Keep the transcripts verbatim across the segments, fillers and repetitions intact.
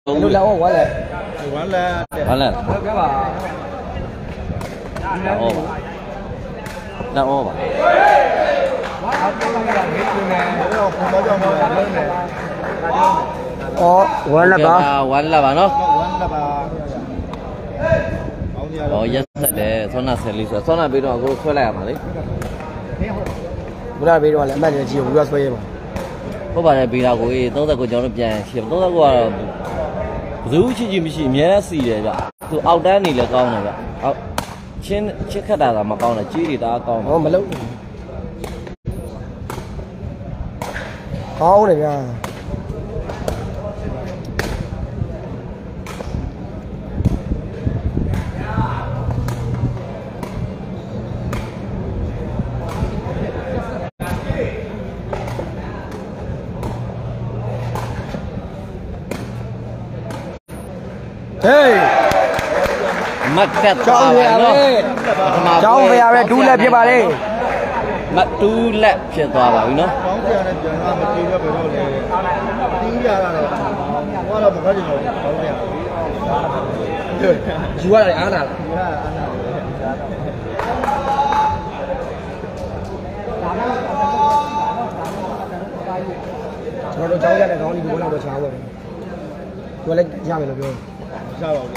Lu lao quá rồi. Quá là. Quá là. Cái bà. Lao bà. Lao bà. Ồ, quá là bà. Quá là bà nó. Quá là bà. Ồ, yes đấy, xong là xử lý rồi, xong là bây giờ cô xoay lại mà đấy. Bữa nay bây giờ lại mang cái gì cũng ra xoay mà. Có bà này bây giờ cô ấy, tôi ta cô cháu nó bèn, chỉ tôi ta cô là giữ chứ gì mới chỉ nhớ gì đấy vậy. Từ áo đen này là con này vậy. Áo trên chiếc khát đà là mà con là chỉ thì ta con. Ồ, mà lâu. Khó này nha. Hey, mặt đẹp cháu về đây, cháu về đây, đu lẹ phía bà đây, mặt đu lẹ phía tòa bà nó. Chú là ăn à? Cháu nó cháu ra đây cháu đi đu làm đồ cháu rồi. Tôi lấy ra về là được. Sao rồi?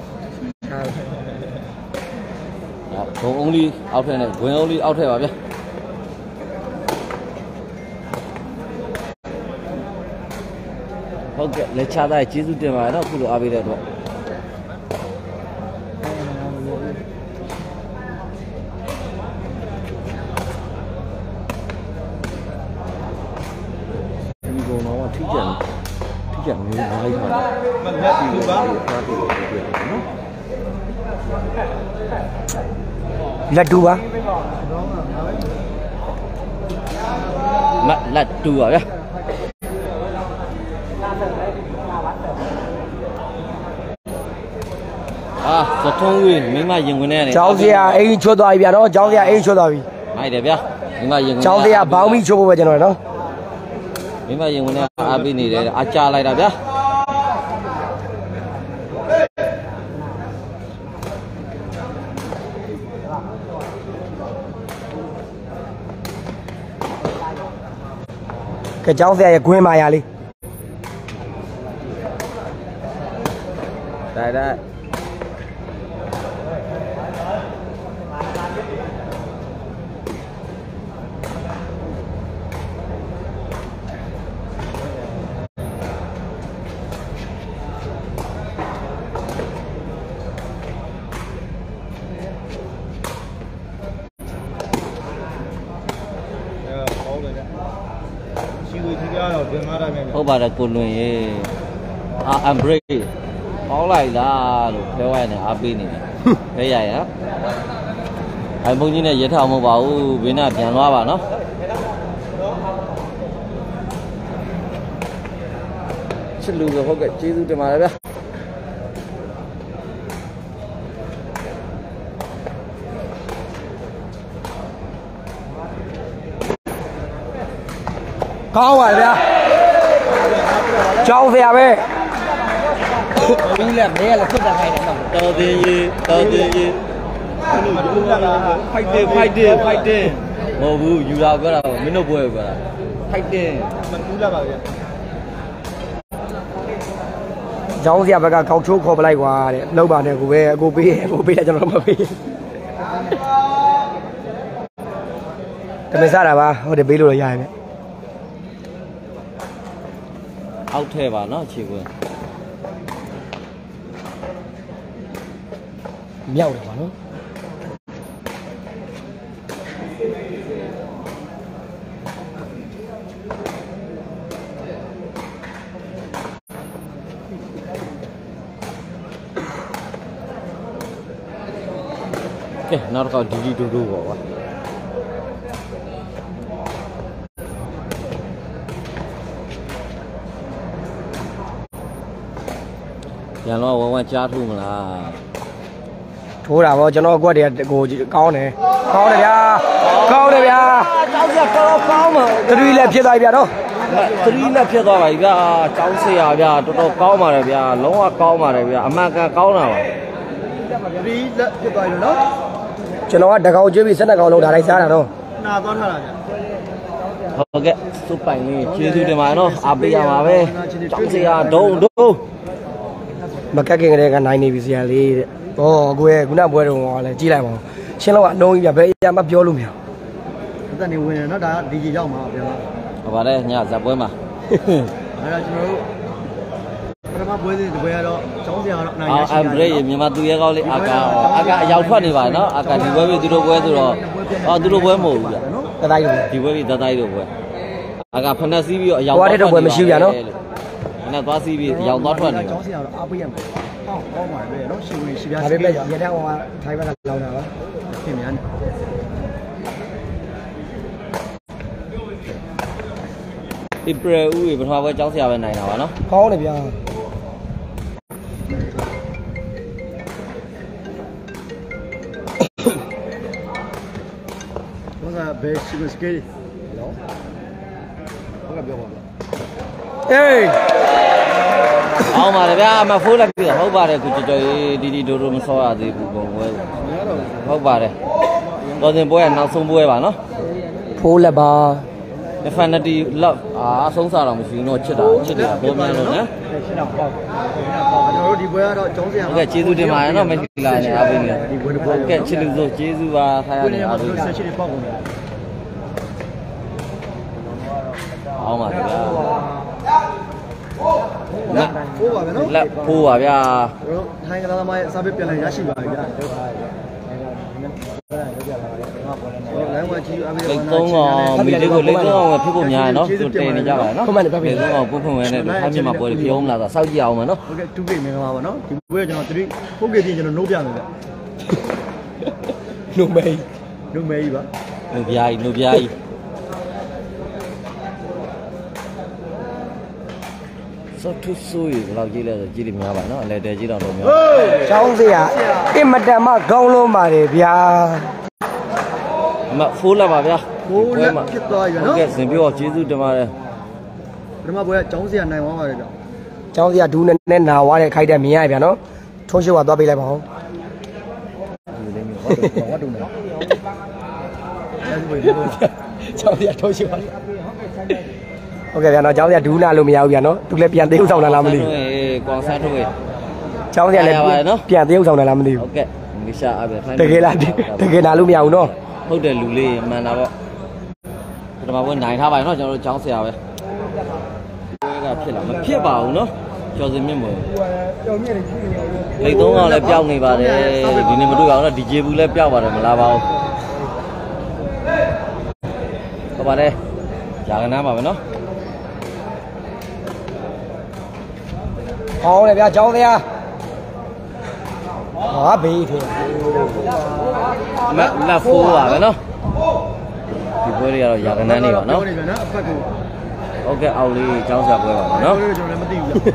Đó, có ông đi áo thẻ này, với ông đi áo thẻ vào nhé. Ok, lấy cha đây chỉ giúp tiền mà nó cũng được áo đây rồi. Đi nó mà thích nhận. Chẳng như nói mà mình hết thì bác Laddu ba Mặt laddu à à rất thông nguyên mình mà dừng cái này này cháu gì à anh cho tôi bây giờ cháu gì à anh cho tôi ai đẹp nhá mình mà dừng cháu gì à bao mi cho bây giờ nói nó mình mà dừng cái này à bên này để acha lại đẹp nhá cái cháu gì à quên mà đi đây đây không bà là cồn người à Ambre máu này là theo ai này Abi này thế vậy á anh bông như này dễ thầu mà bảo bên nào nhà loa bà nó chất lượng rồi không cái chi từ mà đấy có rồi bây cháu về về mình làm đây là không là ngày nào tờ tiền gì tờ tiền gì phải tiền phải tiền phải tiền màu bù dù đâu cái nào mình đâu bùi cả phải tiền mình cũng là bảo vậy cháu gì à cả câu chú khó lại quá lâu bà này của về cô bi cô bi là cho nó mà bi cái này sao là ba hồi để bi luôn là dài vậy áo thề vào nó chỉ vừa nhau được mà nó cái nó có đi đi đu đu vào nhà nó có quan cha thu mà là thu nào cho nó qua điện của con này con này nha con này nha cháu gì con con mà tôi đi làm chuyện này vậy đâu သရီလက်ဖြစ်သွားပါပြီဗျာကျောင်းဆရာဗျာတော်တော်ကောင်းပါတယ်ဗျာလုံးဝကောင်းပါတယ်ဗျာအမှန်ကန်ကောင်းတာပါသရီလက်ဖြစ်သွားပြီနော်ကျွန်တော်ကတကောင်ကျွေးပြီးဆက်နှစ်ကောင်လုံးဒါတိုင်းစားတာတော့နာသွားထားတာဗျဟုတ်ကဲ့စုပိုင်လေးကျေးဇူးတင်ပါတယ်နော်အားပေးရမှာပဲကျောင်းဆရာဒုံဒုံမကက်ခင်ကလေးကနိုင်နေပြီဆရာလေးတဲ့ဟောကိုရဲ့ခုနပွဲတော်ကလည်းကြီးလိုက်ပါဦးရှင်းတော့အနှုံးကြီးပြဘယ်အရာမှပြောလို့မရဘူးအသက်နေဝင်တယ်နော်ဒါကဒီကြီးရောက်မှာဗျာဟုတ်ပါတယ်ညဇက်ပွဲမှာအဲ့ဒါကျွန်တော်တို့ပထမပွဲစဉ်ဒီပွဲကတော့ကျောင်းဆရာကတော့နိုင်ရရှိတယ်အာဘရိတ်မြန်မာသူရဲကောင်းလေးအာကာအာကာအရောက်ထွက်နေပါနော်အာကာဒီပွဲပြီးသူတို့ပွဲဆိုတော့အော်သူတို့ပွဲမဟုတ်ဘူးဗျတတိုင်းလို့ဒီပွဲပြီးတတိုင်းတို့ပွဲအာကာဖက်နှက်စီးပြီးတော့အရောက်သွားတဲ့ပွဲမရှိဘူးဗျာနော်ဖက်နှက်သွားစီးပြီးအရောက်သွားထွက်နေကျောင်းဆရာကတော့အားပေးရမယ်ဟောကောင်းပါတယ်ပဲနော်ရှင်ဝင်ရှင်ပြားဒါပေမဲ့ရတဲ့ဟောထိုင်းဘက်ကလောင်းတာပါပြင်များနေဧပြီဦးရေပထမပွဲကျောင်းဆရာပဲနိုင်တာပါနော်ကောင်းတယ်ဗျာဘာသာဘယ်ရှိမစကေးနော်ဘာကပြောပါ့အေးအောင်ပါလေဗျာအမဖိုးလက်ပြီဟုတ်ပါတယ်ကိုကြော်ကြော်ရေးဒီဒီဒိုဒိုမစောရသေးဘူးပုံပွဲဟုတ်ပါတယ်တော်စင်ပွဲကနောက်ဆုံးပွဲပါနော်ဖိုးလက်ပါ Definitely love အာဆုံးစားတော့မရှိဘူးတော့ချစ်တာချစ်တယ်ဘောများလို့နော်ချစ်တာပေါ့ကျွန်တော်တို့ဒီပွဲကတော့ကျောင်းဆရာဟုတ်ကဲ့ကျေးဇူးတင်ပါတယ်နော်မက်ဆီလာနဲ့အားပေးနေဒီပွဲတော့ဟုတ်ကဲ့ချစ်လို့ဆိုကျေးဇူးပါခါရနေအားပေးဆက်ရှိတယ်ပေါ့ကုန်တယ်အောင်ပါဗျာလက်ဖိုးပါဗျာနော်လက်ဖိုးပါဗျာတို့ထိုင်းကလာသမားရဲ့စာပေပြန်လည်ရရှိပါပြီဗျာလမ်းဝကြီးအမေရိကန်သုံးအောင်မိလေးကိုလေးသုံးအောင်ဖြစ်ဖို့များနော်သူတင်နေကြပါလားနော်ဟုတ်မှန်တယ်ဗျာလေးသုံးအောင်ပုတ်ဖွင့်ဝင်နေတယ်ထိုင်းမြန်မာပွဲတွေပြောမလားဆိုစောက်ကြည့်အောင်မယ်နော်ဟုတ်ကဲ့တူကေမင်္ဂလာပါနော်ဒီပွဲကကျွန်တော်သတိဟုတ်ကဲ့ပြင်ကျွန်တော်နှုတ်ပြမယ်ဗျနှုတ်မေးနှုတ်မေးပါနှုတ်ပြားကြီးနှုတ်ပြားကြီးစောထုဆိုးရဘယ်လောက်ကြီးလဲဆိုကြီးတယ်များပါနော်အလဲတဲကြီးတော့တော့များကျောင်းစရာအင်မတန်မှကောင်းလုံးပါတယ်ဗျာအမဖိုးလာပါဗျာဖိုးလာဖြစ်သွားပြီနော်ဟုတ်ကဲ့စင်ပြောကျေးဇူးတင်ပါတယ်ပထမပွဲကကျောင်းစရာနိုင်သွားပါတယ်ဗျာကျောင်းစရာဒူးနဲ့နဲ့နာသွားတဲ့ခိုက်တဲ့မြင်ရဗျာနော်ထုံးရှိုးကသွားပေးလိုက်ပါဦးဒီလေးမျိုးဟုတ်တယ်ဟုတ်တယ်နော်ကျောင်းစရာထုံးရှိုးပါဟုတ်ကဲ့ဗျာနော်ကျောင်းစရာဒူးနာလို့မရဘူးဗျာနော်သူလည်းပြန်သေးဥဆောင်လာလားမသိဘူးကွာဆန်းထုတ်ရေကျောင်းစရာလည်းပြန်သေးဥဆောင်လာလားမသိဘူးဟုတ်ကဲ့မီရှာအပဲတကယ်လားတကယ်နာလို့မရဘူးနော်ဟုတ်တယ်လူလေးမှန်တာပေါ့ပထမပွဲနိုင်ထားပါရင်တော့ကျွန်တော်တို့ကျောင်းဆရာပဲပွဲကဖြစ်လာမဖြစ်ပါဘူးနော်ကျော်စင်မြင့်မွယ်လိတ်သုံးကောင်လည်းပျောက်နေပါတယ်ဒီနေ့မတွေ့အောင်တော့ဒီဂျေဘူးလည်းပျောက်ပါတယ်မလားပါဘူးဟုတ်ပါတယ်ຢာကနားပါပဲနော်ဟောင်းလေဗျာကျောင်းတရားဟာဘေးထဲမလက်ဖိုးပါပဲနော်ဒီပွဲတွေကတော့ຢာကနန်းနေပါနော်ဟုတ်ကဲ့အောက်လေးကျောင်းစာပွဲပါနော်ကျွန်တော်လည်းမသိဘူးဗျ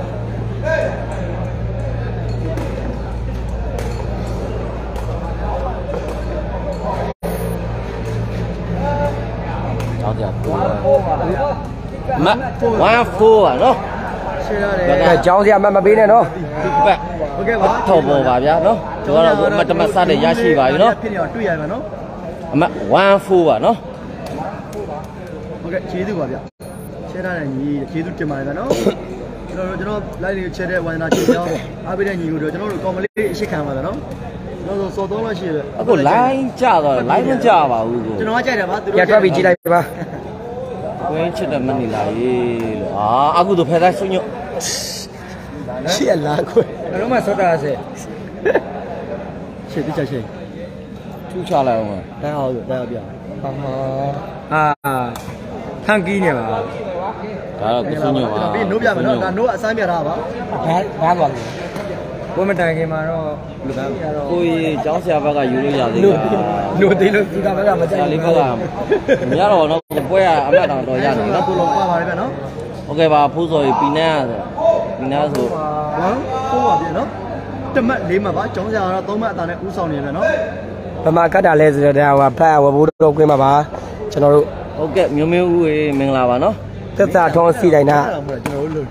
ကျောင်းစာပွဲမဝမ်ဖိုးပါနော်ရှင်းရတယ်ကျောင်းစရာမမပေးနဲ့နော်ဒီဘက်ဟုတ်ကဲ့ပါထောက်ပေါ်ပါဗျာနော်ကျွန်တော်တို့မတမဆတ်တဲ့ရရှိပါပြီနော်ဖြစ်နေတော့တွေ့ရမှာနော်အမဝမ်ဖိုးပါနော်ဟုတ်ကဲ့ကျေးဇူးပါဗျာရှင်းရတယ်ညီကျေးဇူးတင်ပါတယ်ဗျာနော်ကျွန်တော်တို့ကျွန်တော်လိုက်လေးချက်တဲ့ဝိုင်းနာချေကြောင်းအားပေးတဲ့ညီကိုတို့ကျွန်တော်တို့ကောင်မလေးအရှိခံပါဗျာနော်ကျွန်တော်စော်သုံးလို့ရှိရအခု line ကျသွားတယ် line မကျပါဘူးကိုကျွန်တော်ကကြိုက်တယ်ဗျာသူတို့ကြက်ပြီးကြည့်လိုက်ပါဝင်းချစ်တယ်မနေလားရေလို့အာအခုတော့ဖက်သားဆွညွတ်ရှေ့လာခွေအဲ့တော့မှစောတာဆဲရှေ့တိကျရှေ့ထူးချလိုက်အောင်တန်းအောင်တန်းအောင်ပြဟာအာထန်ကီးနေပါဒါတော့ကဆွညွတ်ပါပြီးနိုးပြမယ်နော်ဒါနိုးအစမ်းပြတာပါဘာဘာသွားလဲဘုမတိုင်ခင်မှာတော့လူသားကိုကြီးကျောင်းဆရာဘက်ကယူလို့ရသေးတာနိုးသေးလို့သူကဘက်ကမကြိုက်လေးဘက်ကမရတော့တော့ပွဲကအမှတ်တော်တော်ရနေနော်ကိုလုံးပါပါတယ်ဗျနော်ဟုတ်ကဲ့ပါဖိုးစော်ကြီးပီနန်းဆိုပီနန်းဆိုဟမ်ဖိုးပါဗျနော်တမတ်လေးမှပါကျောင်းဆရာကတော့သုံးမှတ်အတာနဲ့ဥဆောင်နေတယ်နော်ဗမာကတ်တာလဲဆိုတော့ဒါဟိုဖတ်ဝဘိုးတော်ကွင်းမှာပါကျွန်တော်တို့ဟုတ်ကဲ့မျိုးမျိုးဦးရေမင်္ဂလာပါနော်သက်သာထုံးစီတိုင်းနာကျွန်တော်တို့လို့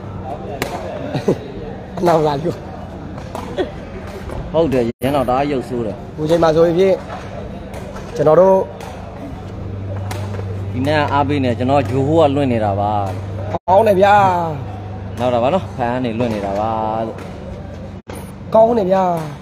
နောက်လာလို့ဟုတ်တယ်ရန်တော်ဒါရုပ်ဆိုးတယ်ဟိုချိန်မှာဆိုရင်ဖြင့်ကျွန်တော်တို့ဒီနေ့အားပေးနေကျွန်တော်ဂျိုဟိုကလွင့်နေတာပါကောင်းတယ်ဗျာနောက်တာပါနော်ဖန်ကနေလွင့်နေတာပါလို့ကောင်းတယ်ဗျာ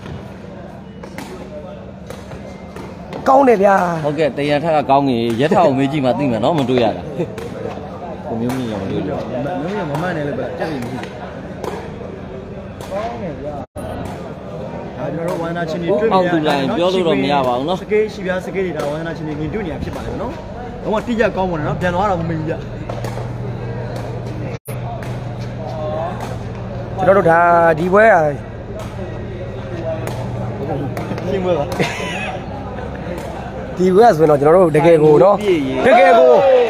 ကောင်းတယ်ဗျာဟုတ်ကဲ့တရံထက်ကကောင်းကြီးရက်ထအောင်မေးကြည့်မှသိမှာနော်မတွေ့ရတာကိုမျိုးမျိုးရောမတွေ့လို့မျိုးမျိုးမမှန်နဲ့လည်းပဲတက်ပြီးမရှိဘူးကောင်းတယ်ဗျာဒါကျွန်တော်တို့ဝန္ဒနာချင်းတွေတွေ့နေရတယ်ပြောလို့တော့မရပါဘူးနော်စကေးရှိပြားစကေးတွေဒါဝန္ဒနာချင်းတွေမြင်တွေ့နေရဖြစ်ပါတယ်နော်တော့တိကျကောင်းပါနဲ့နော်ပြန်သွားတော့မမင်းကြီးကျွန်တော်တို့ဒါဒီပွဲอ่ะရှင်းပွဲပါဒီပွဲဆိုရင်တော့ကျွန်တော်တို့တကယ်ကိုเนาะတကယ်ကို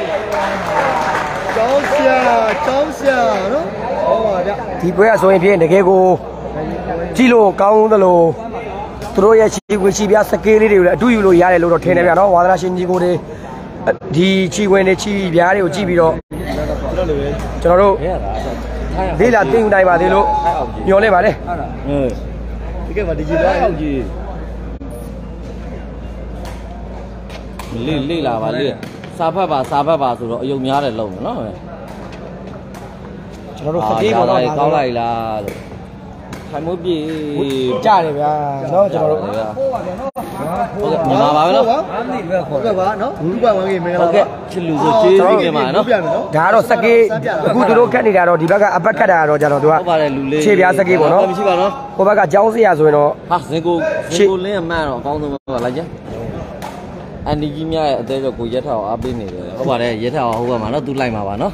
ကျောင်းဆရာကျောင်းဆရာเนาะဟောပါဗျဒီပွဲဆိုရင်ဖြင့်တကယ်ကိုကြည့်လို့ကောင်းသလိုသူတို့ရဲ့ချီခွေချီပြစကေးလေးတွေကိုလည်းအတူယူလို့ရတယ်လို့တော့ထင်တယ်ဗျာเนาะဝါသနာရှင်ကြီးကိုတွေဒီချီခွေနဲ့ချီပြားတွေကိုကြည့်ပြီးတော့ကျွန်တော်တို့လေးလာတင်ယူနိုင်ပါသေးလို့ညော်လဲပါလေဟုတ်လားဒီကဲပါဒီကြီးတော့ဟုတ်ကြီးလေးလေးလာပါလေးစာဖတ်ပါစာဖတ်ပါဆိုတော့အယုံများတယ်လုံးနော်ကျွန်တော်တို့စကေးပေါ်တော့ကောင်းလိုက်လားလို့ခိုင်မိုးပြေကြတယ်ဗျာเนาะကျွန်တော်တို့ဟုတ်ကဲ့မြန်မာပါပဲနော်ဟုတ်ကဲ့ပါနော်ဥပဝန်ကြီးမင်္ဂလာပါချစ်လူဆိုကျေးဇူးတင်ပါနော်ဒါကတော့စကေးအခုသူတို့ခက်နေတာတော့ဒီဘက်ကအပတ်ခက်တာတော့ကျတော့သူကဟုတ်ပါတယ်လူလေးခြေပြားစကေးပေါ့နော်မရှိပါနော်ဟိုဘက်ကကြောင်းစရာဆိုရင်တော့ဟာဇင်ကိုဇင်ကိုလင်းအမှန်တော့အကောင်းဆုံးပါလိုက်ကြအန်ဒီကြီးများရဲ့အသေးတော့ကိုရက်ထောက်အားပေးနေတယ်ဟုတ်ပါတယ်ရက်ထောက်ဟိုဘက်မှာနော်သူလိုက်မှာပါနော်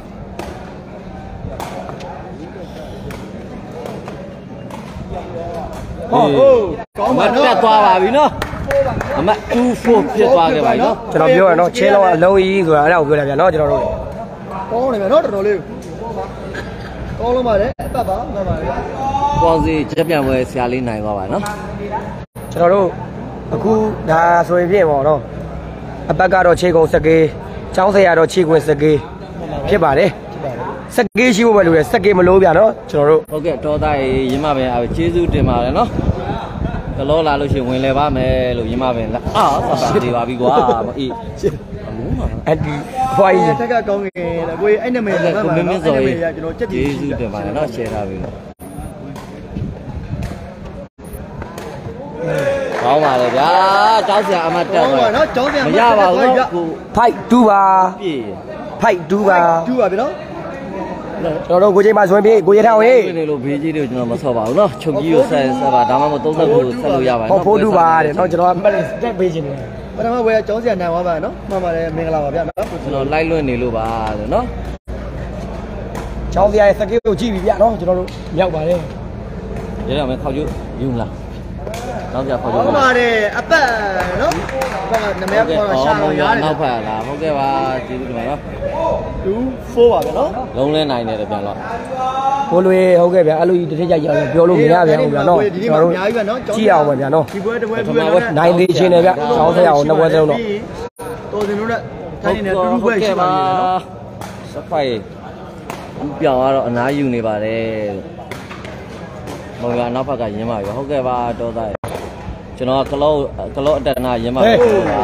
ဟုတ်ဟုတ်ကောင်းပါနော်တက်သွားပါပြီနော်အမတ်two fourဖြစ်သွားခဲ့ပါပြီနော်ကျွန်တော်ပြောရနော်ချင်းလုံးအလုံးကြီးဆိုတာအဲ့ဒါကိုပြောလိုက်ဗျာနော်ကျွန်တော်တို့ကောင်းနေပြီနော်တော်တော်လေးကောင်းလုံးပါလေအပတ်ပါမှန်ပါလေပေါင်းစီချက်ပြန်ပွဲဆရာလေးနိုင်သွားပါနော်ကျွန်တော်တို့အခုဒါဆိုရင်ဖြစ်ပေါ့နော်အပတ်ကတော့ခြေကုံစကေးចောင်းဆရာတော့ခြေခွင်စကေးဖြစ်ပါတယ်စကေးရှိဖို့ပဲလို့ရစကေးမလို့ဗျာနော်ကျွန်တော်တို့ဟုတ်ကဲ့တော်သားရေရင်းမပင်အားကျေးဇူးတင်ပါတယ်နော်ကလောလာလို့ရှိရင်ဝင်လဲပါမယ်လို့ရင်းမပင်လာအာဆက်ပါနေပါပြီကွာအေးအဲ့ဒီဘွားကြီးတက်ကကောင်းငယ်လေကိုအဲ့နာမည်ကမင်းမင်းစော်ရေကျွန်တော်ကြက်ကျေးဇူးတင်ပါတယ်နော် share ထားပြီနော်ကောင်းပါလေဗျာကျောင်းဆရာအမတ်တက်ပါနော်ကျောင်းဆရာမရပါဘူးနော်ဖိုက်တူပါဖိုက်တူပါတူပါဗျနော်ကျွန်တော်တို့ကိုချိန်မှာဆိုရင်ပြေကိုရထားဝင်နေလို့ဘေးကြီးတွေကိုကျွန်တော်မဆော့ပါဘူးเนาะချုပ်ကြီးကိုဆက်ဆက်ပါဒါမှမဟုတ်သုံးသက်ကိုဆက်လို့ရပါတယ်เนาะဖိုးတူပါတဲ့เนาะကျွန်တော်မှတ်တက်ပေးခြင်းတယ်ပထမဝယ်ကျောင်းဆရာနိုင်သွားပါเนาะမှန်ပါတယ်မင်္ဂလာပါဗျာเนาะကျွန်တော်လိုက်လွင့်နေလို့ပါဆိုเนาะကျောင်းဆရာရဲ့စကေးကိုကြည့်ပြီဗျာเนาะကျွန်တော်တို့မြောက်ပါတယ်ရရမယ်ခေါက်ကျယူမလားနောက်ကြခေါက်ကျဟုတ်ပါတယ်အပတ်เนาะအပတ်နမရခေါ်တော့ရှာလို့ရတယ်နောက်ဖက်လားဟုတ်ကဲ့ပါကျေးဇူးတင်ပါเนาะ two four ပါဗျာเนาะလုံးလဲနိုင်တယ်ပြန်တော့ဘိုးလွေဟုတ်ကဲ့ဗျာအဲ့လိုကြီးတစ်ထက်ကြကြပြောလို့မရပြန်ဘူးဗျာเนาะကျွန်တော်တို့အများကြီးပဲเนาะကြည့်အောင်ပါဗျာเนาะဒီပွဲတစ်ပွဲပြည့်နိုင်သေးချင်းတယ်ဗျာကျောင်းဆရာကိုနှစ်ပွဲစလုံးတော့တော်စင်တို့နဲ့တိုင်းနေတူတူပွဲရှိပါသေးတယ်เนาะစဖိုင်ဦးပြောင်ကတော့အနားယူနေပါတယ်မောင်ကနောက်ဘက်ကရင်းပါပြီဟုတ်ကဲ့ပါတော်သားကျွန်တော်ကလောကလောအတက်နာရင်းပါပြီ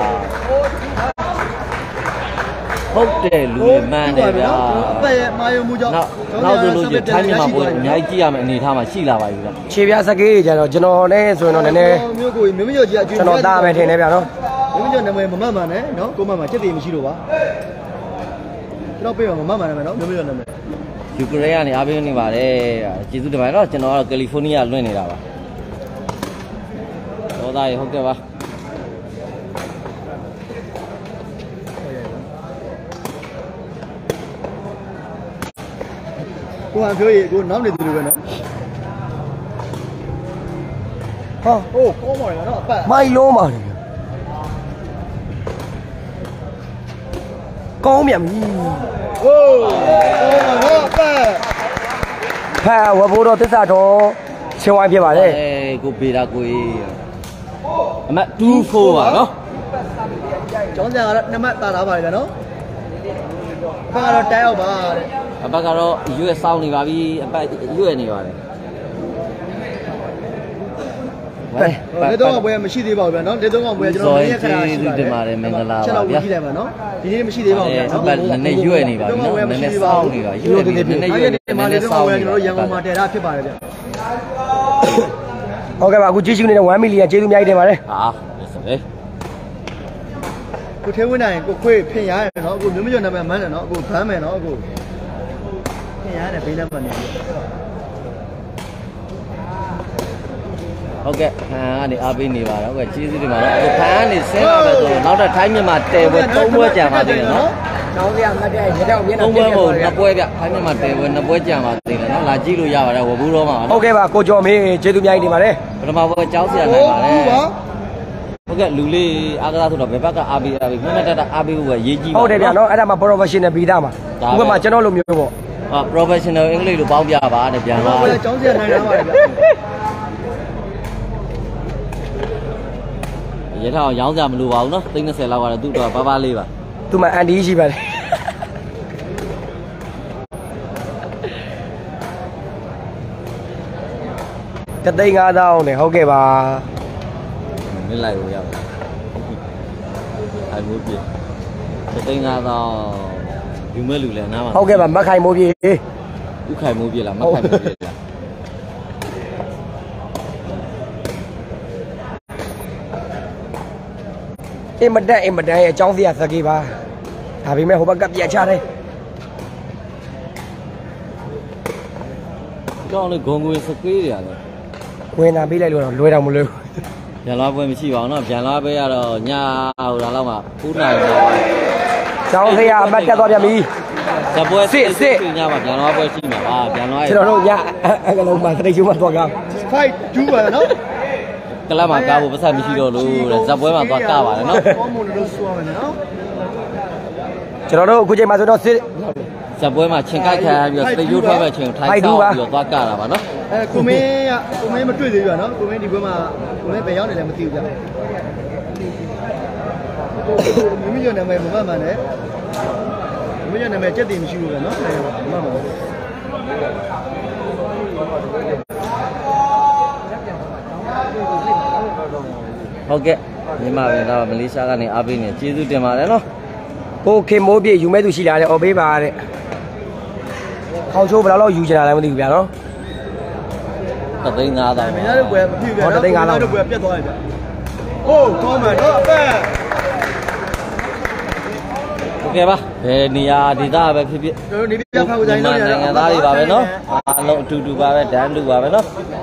ဟုတ်တယ်လူတွေမှန်တယ်ဗျာအပတ်ရဲ့မာယုံမှုကြောင့်နောက်ဆိုလို့ကျထိုင်းမြန်မာပွဲအများကြီးကြည့်ရမယ်အနေထားမှာရှိလာပါပြီဗျာခြေပြားစကေးကြတော့ကျွန်တော်နဲ့ဆိုရင်တော့နည်းနည်းမျိုးကိုမင်းမကျော်ကြီးအကျွေးကျွန်တော်သားမယ်ထင်တယ်ဗျာနော်မင်းမကျော်နာမည်မမှတ်မှန်နဲ့နော်ကိုမမှန်ချက်တည်မရှိလို့ပါကျွန်တော်ပြေးမှာမမှတ်မှန်မယ်နော်မင်းမကျော်နာမည်ယူကရိန်းကနေအားပေးနေပါတယ်ကျေးဇူးတင်ပါတယ်နော်ကျွန်တော်ကတော့ကယ်လီဖိုးနီးယားလွှင့်နေတာပါတော်သားရေဟုတ်ကဲ့ပါကိုကပြောရကိုနောက်နေတယ်လို့ပဲနော်ဟာဟိုကောင်းပါလေနော်အပတ်မိုင်လုံးပါတယ်ကောင်းမြန်ပြီဟိုကောင်းပါနော်အပတ်ဖာဝဘိုးတော်သစ္စာတော်ချင်းဝိုင်းဖြစ်ပါတယ်အေးကိုပေတာကိုအမတ်two fourပါနော်ကျောင်းဆရာကတော့နှစ်မှတ်တာထားပါလေနော်ဖာကတော့တိုင်းအောင်ပါတဲ့အပတ်ကတော့ရွက်စောင်းနေပါပြီအပတ်ရွက်နေပါတယ်လက်တော့ဘွယ်မရှိသေးပါဘူးဗျာနော်လက်တော့ဘွယ်ကျွန်တော်နည်းခဏရှိပါတယ်တင်ပါတယ်မင်္ဂလာပါဗျာချက်တော့ကြည့်လိုက်ပါနော်ဒီနေ့မရှိသေးပါဘူးဗျာအပတ်နည်းနည်းရွက်နေပါပြီနော်နည်းနည်းစောင်းနေပါရွက်နေနည်းနည်းရွက်နေနည်းနည်းစောင်းနေကျွန်တော်ရန်ကုန်မှာတည်တာဖြစ်ပါတယ်ဗျာဟုတ်ကဲ့ပါအခုကြည့်ရှုနေတဲ့one millionကျေးဇူးအများကြီးတင်ပါတယ်ဟာဟုတ်ကဲ့ကိုထဲဝင်နိုင်ကိုခွေးဖင်ရရနော်အခုမျိုးမျိုးနာမည်မှန်းတယ်နော်အခုဘမ်းမယ်နော်အခုဖင်ရတယ်ဘေးနဲ့မှနေဟုတ်ကဲ့ဖန်ကနေအားပေးနေပါတော့ဟုတ်ကဲ့ကျေးဇူးတင်ပါတော့အခုဖန်ကနေဆင်းလာမယ်ဆိုတော့နောက်တော့ထိုင်းမြန်မာတဲပွဲသုံးပွဲကြာပါသေးတယ်နော်တောင်းစရာမတ်တဲ့ရေတော့မျက်နှာသုံးပွဲမဟုတ်နှစ်ပွဲဗျထိုင်းမြန်မာတဲပွဲနှစ်ပွဲကြာပါသေးတယ်နော်လာကြည့်လို့ရပါတယ်ဝဘူးတော့မှာဟုတ်ကဲ့ပါကိုကျော်မေးကျေးဇူးအများကြီးတင်ပါတယ်ပထမပွဲကြောင်းစရာနိုင်ပါတယ်ဟုတ်ကဲ့လူလေးအားကစားဆိုတော့ဘယ်ဘက်ကအားပေးအားပေးမှန်မှန်တတအားပေးဖို့ပဲရေးကြည့်ပါဟုတ်တယ်ဗျာနော်အဲ့ဒါမှ professional ပြီးသားမှာဥပမာကျွန်တော်လိုမျိုးပေါ့ဟာ professional အင်္ဂလိပ်လိုပေါင်းပြပါတဲ့ပြန်သွားတယ်ကြောင်းစရာနိုင်တာပါတယ်ဗျာရထားအောင်ရောင်းကြမလို့ပါဘူးနော်သိန်း20လောက်ကတော့သူ့တော့ပါပါလေးပါသူမှအန်တီရှိပါတယ်တသိန်း၅သောင်းနဲ့ဟုတ်ကဲ့ပါမင်းလိုက်လို့ရပါအဲ့မိုးပြေတသိန်း၅သောင်းယူမဲ့လူလည်းနားပါဟုတ်ကဲ့ပါမက်ခိုင်မိုးပြေဥခိုင်မိုးပြေလားမက်ခိုင်မိုးပြေလားအင်မတန်အင်မတန်ရဲ့အကြောင်းစရာစကေးပါဒါပေမဲ့ဟိုဘက်ကပြတ်ချတယ်ကြောင်းလေဂုံကွေစကေးတွေရတယ်ဝင်လာပေးလိုက်လို့တော့လွယ်တော့မလွယ်ဘူးပြန်လာပွဲမရှိပါဘူးเนาะပြန်လာပွဲရတော့ညဟိုဒါလောက်မှ၉နာရီပါကျောင်းစရာအမတ်တက်သွားပြန်ပြီဇပွဲစစ်စစ်ညမှာပြန်လာပွဲရှိမှာပါပြန်လာကျွန်တော်တို့ညအကလုံးမှာစတိတ်ကျုံးမှာသွားကြ five two ပါနော်ကလပ်မှာကားဖို့ပတ်သက်မရှိတော့လို့တဲ့ဇပွဲမှာသွားကပါတယ်နော်ကောမွန်လို့ဆိုရမယ်နော်ကျွန်တော်တို့အခုချိန်မှာဆိုတော့စစ်ဇပွဲမှာချင်းကိုက်ခံပြီးတော့စတိတ်ရိုးထွက်မဲ့ချင်းထိုင်းဆောက်ပြီးတော့သွားကတာပါနော်အဲကိုမင်းကကိုမင်းမတွေ့သေးဘူးနော်ကိုမင်းဒီဘက်မှာကိုမင်းဘယ်ရောက်နေလဲမသိဘူးဗျမိမိရဲ့နာမည်မမှန်မှန်နဲ့မိမိရဲ့နာမည်ကြက်တင်မရှိလို့ပဲနော်မမှန်ပါဘူးဟုတ်ကဲ့မြန်မာပြည်သားမလေးရှားကနေအားပေးနေကျေးဇူးတင်ပါတယ်နော်ကိုခင်မိုးပြေယူမဲ့သူရှိလာတယ်အော်ပေးပါတဲ့ခေါင်းချိုးဘယ်လောက်ယူချင်တာလဲမသိဘူးဗျာနော်တသိန်း၅သောင်းမင်းတို့ကွယ်မဖြစ်ဘူးဗျာနော်တသိန်း၅သောင်းတို့ကွယ်ပြတ်သွားတယ်ဗျာဟိုးကောင်းမယ်နော်အသက်ဟုတ်ကဲ့ပါဘယ်နေရာဒေသပဲဖြစ်ဖြစ်ကျွန်တော်နေပြဖောက်ဆိုင်လို့နိုင်ငံသားတွေပါပဲနော်အားလုံးအတူတူပါပဲတန်းတူပါပဲနော်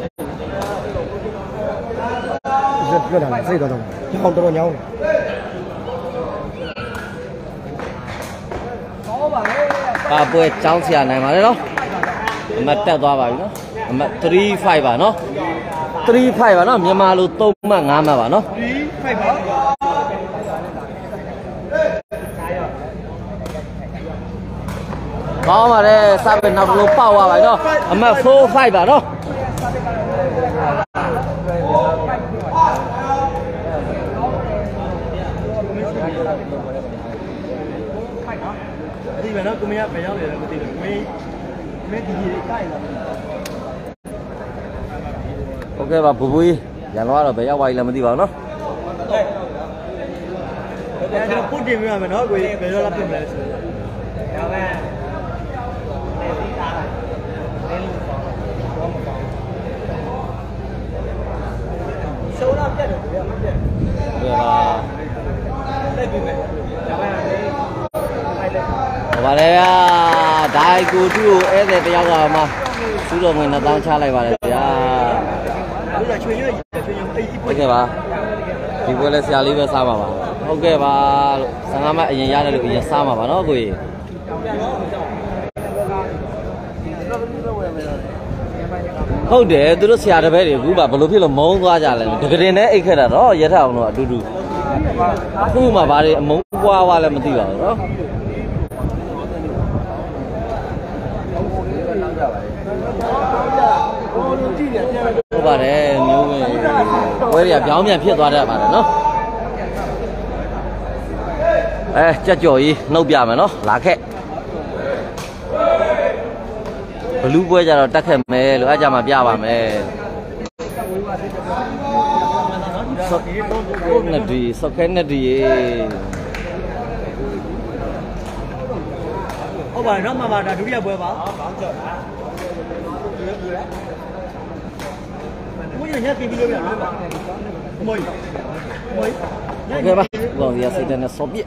ပြောတာစိတ်တော့တော့ညောင်းတော့ညောင်းပါပွဲចောင်းဆရာနိုင်ပါလေနော်အမတ်တက်သွားပါပြီနော်အမတ်၃၅ပါနော်၃၅ပါနော်မြန်မာလို၃မှတ်၅မှတ်ပါနော်၃၅ပါကောင်းပါတယ်စပယ်နောက်တစ်လုံးပေါက်သွားပါနော်အမတ်၄၅ပါနော်ဒီမှာနော်ကိုမင်းကဘယ်ရောက်နေလဲမသိဘူးမင်းမင်းဒီကြီးကိုက်လာဟုတ်ကဲ့ပါဘူဘူကြီးရန်တော့ဘယ်ရောက်သွားပြီလဲမသိပါဘူးနော်အဲ့ဒါပုတ်တင်ပြရမယ်နော်ကိုဘယ်ရောက်လာပြင်မလဲဆိုတော့ပဲ收到变的不要变。 对吧？ 那边没，两万两千。 好吧嘞呀，大姑姑，哎，这不要个嘛，收到我那当车来吧嘞呀。OK 吧？ဒီပွဲလဲဆရာလေးပဲစားပါပါဟုတ်ကဲ့ပါလို့ဆန်ကားမအရင်ရတယ်လို့အရင်စားမှာပါနော်ကိုကြီးဟုတ်တယ်သူတို့ဆရာတပည့်တွေအခုပါဘယ်လိုဖြစ်လို့မုန်းသွားကြလဲတကယ်တင်နဲ့အိတ်ခက်တာတော့ရထအောင်တော့အတူတူအခုမှဘာတွေအမုန်းပွားသွားလဲမသိပါဘူးနော်ဟုတ်ပါတယ်မျိုးပဲပွဲတွေကပြောင်းပြန်ဖြစ်သွားတတ်ပါတယ်နော်အဲကြက်ကြော်ကြီးနှုတ်ပြမယ်နော်လာခဲ့လူပွဲကြတော့တက်ခဲ့မယ်လို့အဲ့ကြမှာပြပါမယ်ဆော့နေဒီဆော့ခဲနေဒီဟုတ်ပါနော်မမဒါဒုတိယပွဲပါမွေးညက်ပြင်ပြီးလို့ရနော်မွေးမွေးโอเคပါလောရစိတ်နဲ့ဆော့ပြ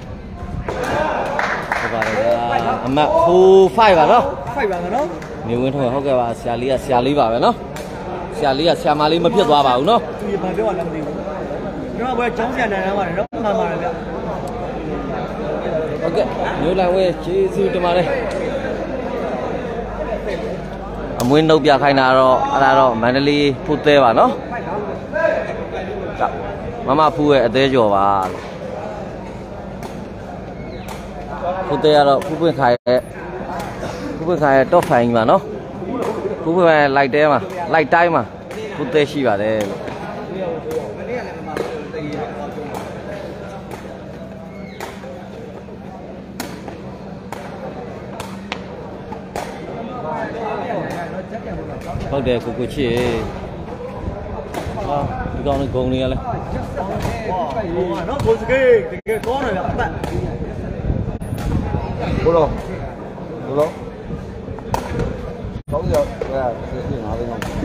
ဟုတ်ပါတယ်အမတ်four fiveပါနော် fiveပါနော်နေဝင်းထောဟုတ်ကဲ့ပါဆရာလေးကဆရာလေးပါပဲနော်ဆရာလေးကဆရာမလေးမဖြစ်သွားပါဘူးနော်သူဘာပြောရလဲမသိဘူးကျွန်တော်ဘယ်ကျောင်းဆရာနိုင်နိုင်ပါတယ်နော်မှန်ပါတယ်ဗျဟုတ်ကဲ့မျိုးလိုက်ဝဲကျေးဇူးတင်ပါတယ်အမွေးနှုတ်ပြခိုင်းတာတော့အဲ့ဒါတော့မန္တလေးဖူးသေးပါနော်မမဖူးရဲ့အသေးကျော်ပါဖူးသေးကတော့ဖူးပွင့်ခိုင်ရဲ့ဖူးပွင့်ခိုင်ရဲ့ top five မှာနော်ဖူးပွင့်ခိုင်လိုက်တဲမှာလိုက်တိုင်းမှာဖူးသေးရှိပါတယ်လို့ဟုတ်တယ်ကိုကိုချစ်ဟာဒီကောင်လေးဂုံနေရလဲဟောနော်ကိုစကေးတကယ်ကောင်းတယ်ဗျအပတ်ဘလို့ဘလို့ကောင်းကြအဲ့ဆက်စစ်ငါးသိန်းအောင်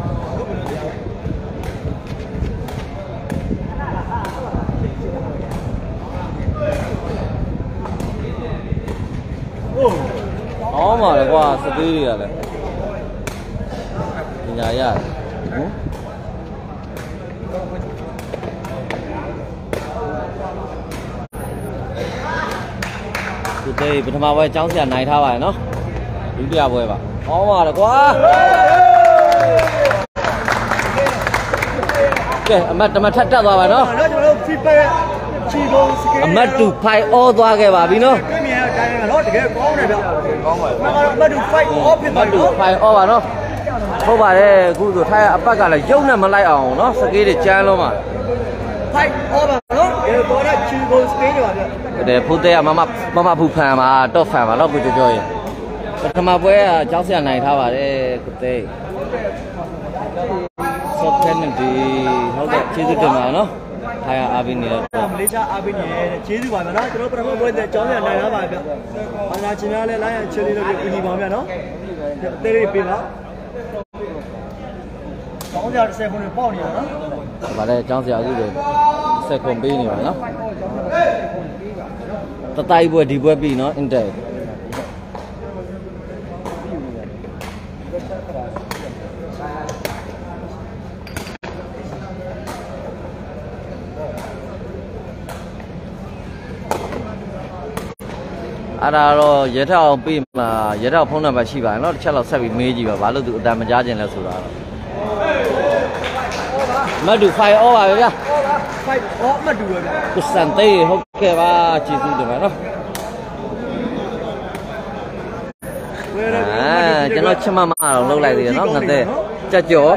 အော်မှာလေကွာစသေးတွေကလည်းညာရတယ်ဟမ်ဒီတေးပထမပွဲကျောင်းဆရာနိုင်ထားပါရဲ့နော်ဒုတိယပွဲပါဟောပါလေကွာကဲအမတ်တမထက်တက်သွားပါနော်နော်ကျွန်တော်တို့ feedback ချီကုန်စကေးအမတ်တူဖိုင်အောသွားခဲ့ပါပြီနော်တွေ့မြင်တဲ့အတိုင်းကတော့တကယ်ကောင်းတယ်ဗျကောင်းပါဘူး။အမတ်တူfive off ဖြစ်ပါတော့five off ပါနော်ဟုတ်ပါတယ်အခုဆိုထိုင်အပတ်ကလည်းရုပ်နဲ့မလိုက်အောင်နော်စကေးတွေကျန်းလုံးပါ five off ပါနော်ဒီပေါ်တော့ချီကုန်စကေးတွေပါဗျတယ်ဖိုးတဲ့ကမမမမဖူဖန်ပါတော့ဖန်ပါတော့ကိုကြောကြောရေပထမပွဲကကျောင်းဆရာနိုင်ထားပါတယ်ကိုတဲ့ဆော့ဖန်ဒီဟုတ်ကဲ့ကျေးဇူးတင်ပါနော်ထိုင်အားပေးနေတော့မလေးရှားအားပေးနေတယ်ကျေးဇူးပါဗျာနော်ကျွန်တော်ပထမပွဲတဲ့ကျောင်းဆရာနိုင်ထားပါဗျာဘာသာချင်းများလဲလိုင်းရချီလေးလို့ပြင်နေပါဗျာနော်အသေးလေးပြင်ပါကျောင်းဆရာတစ်ဆယ်ခုနဲ့ပေါက်နေတာနော်ဗါလဲကျောင်းဆရာအခုတွေဆက်ခွန်ပေးနေပါနော်တတိုက်ပွဲဒီပွဲပြီနော်အင်တယ်အဲ့ဒါတော့ရထအောင်ပြီးမှရထဖုန်းနံပါတ်ရှိပါတယ်နော်တစ်ချက်လောက်ဆက်ပြီးမေးကြည့်ပါဘာလို့သူအတန်မကြားခြင်းလဲဆိုတာတော့မတ်တူfive offပါဗျာ five off မတ်တူပဲဗျာကိုစံသေးဟုတ်ကဲ့ပါကျေးဇူးတင်ပါနော်အာကျွန်တော်ချမမအောင်လှုပ်လိုက်သေးတယ်နော်ငါတဲ့ကြက်ကြော်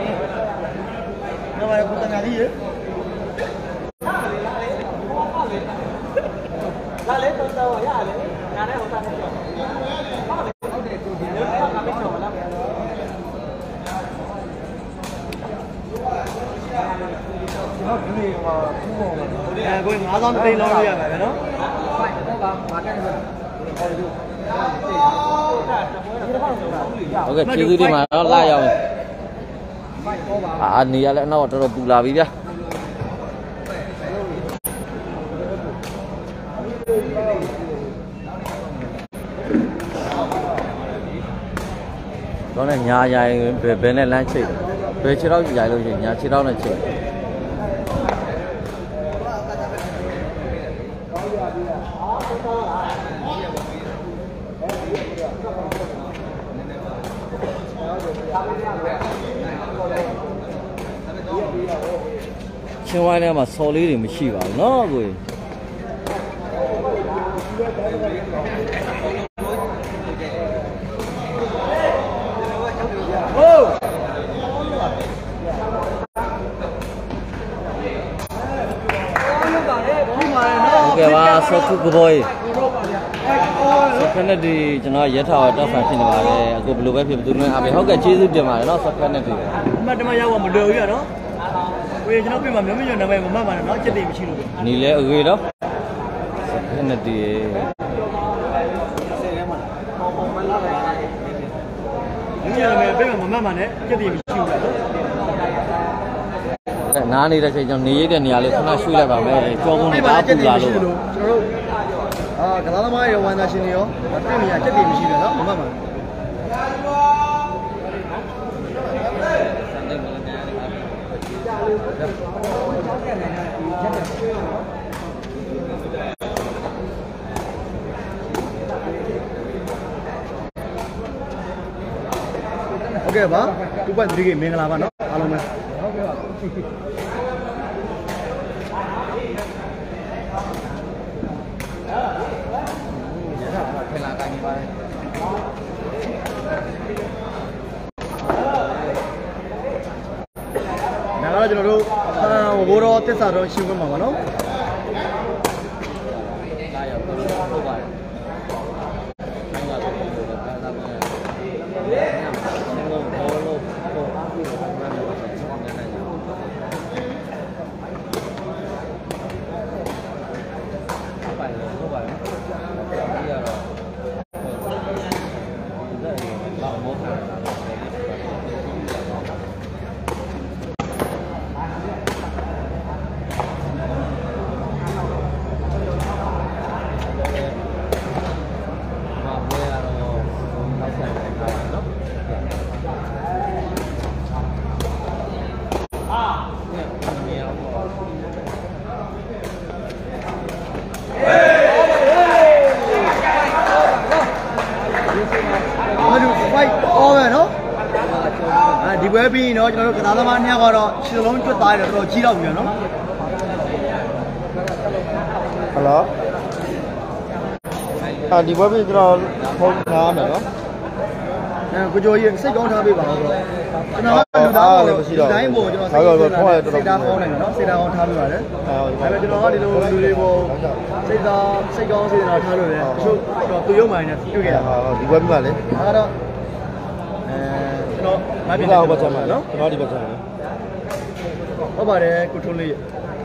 နော်ဘာကိုတန်ညာကြီးရေလာလေတော့တော့ရလေညာနဲ့ဟိုတာနဲ့ပြောဟုတ်တယ်သူဒီလိုကမင်းတော့လာမယ်နော်ဒီနေ့မှာဖူးပုံအဲကိုငါးသောင်းတိတ်လုံးလို့ရပါမယ်နော်ဟုတ်ပါမာကတ်နဲ့ဟုတ်ကဲ့ကျေးဇူးတင်ပါတော့လာရောက်အာနေရလဲတော့တော်တော်ပူလာပြီဗျာတော့လည်းညာရိုင်ဘယ်ဘယ်နဲ့လမ်းချိတ်ဘယ်ခြေတော့ရိုင်လို့ရှိရင်ညာခြေတော့နဲ့ချိတ်ချင်းဝိုင်းထဲမှာစော်လေးတွေမရှိပါဘူးเนาะကိုကဲပါဆော့ခုကဘွိုးဖက်နဲ့ဒီကျွန်တော်ရက်ထားတော့ဖန်ဖြစ်နေပါတယ်အခုဘယ်လိုပဲဖြစ်သူတို့အားပေးဟုတ်ကဲ့ကျေးဇူးတင်ပါတယ်နော်ဆက်ဖက်နဲ့ဒီအမှတ်တမရောက်မလွယ်ဘူးရနော်ကိုကျွန်တော်ပြင်မှာမျိုးမျိုးနာမည်မမှတ်ပါနဲ့နော်ချက်တိမရှိလို့နီလဲအကေတော့ဆက်ဖက်နဲ့ဒီမျိုးနာမည်ပြင်မှာမမှတ်ပါနဲ့ချက်တိမရှိဘူးလားနားနေတဲ့ချိန်ကျွန်တော်နေရတဲ့နေရာလေးခဏရွှေ့လိုက်ပါမယ်ကြောကုန်းနေတာပူလာလို့ကျွန်တော်တို့အာကလာသမားရောဝန်သားရှင်တွေရောပြင်မြာချက်တိမရှိဘူးနော်မမှတ်ပါโอเคပါtwo point three ကမင်္ဂလာပါเนาะအားလုံးပဲဟုတ်ကဲ့ပါထင်လာတိုင်းပါတယ်ဒါကတော့ကျွန်တော်တို့ဘိုးတော်တစ္ဆာတော်ရှင်းခွင့်ပါပါเนาะလာရောက်ဟုတ်ပါတယ်ဒီပွဲပြီးတော့ကျွန်တော်တို့ကစားသမားနှစ်ယောက်ကတော့ခြေလုံးကျွတ်သားတယ်တော်တော်ကြီးတော့ပြီနော်ဟယ်လိုအာဒီပွဲပြီးကျွန်တော်ဖုန်းထားမယ်နော်အဲကိုကျော်ကြီးစိတ်ကောင်းထားပေးပါဦးတော့ကျွန်တော်ကလူသားကိုဒီတိုင်းပေါ်ကျွန်တော်စိတ်ကောင်းစိတ်သားကောင်းတယ်နော်စိတ်သားကောင်းထားပေးပါတယ်ဒါပေမဲ့ကျွန်တော်ကဒီလိုလူတွေပေါ်စိတ်သားစိတ်ကောင်းစေတာထားလို့လေတချို့ကျွန်တော်သူရုံမှန်နေတွေ့ခဲ့တာဟုတ်ဒီပွဲပြီးပါလေဒါကတော့အဲကျွန်တော်မပြစ်တော့ဘာချမ်းပါနော်ကျွန်တော်ဒီဘက်ချမ်းဟုတ်ပါတယ်ကိုထွန်းလေး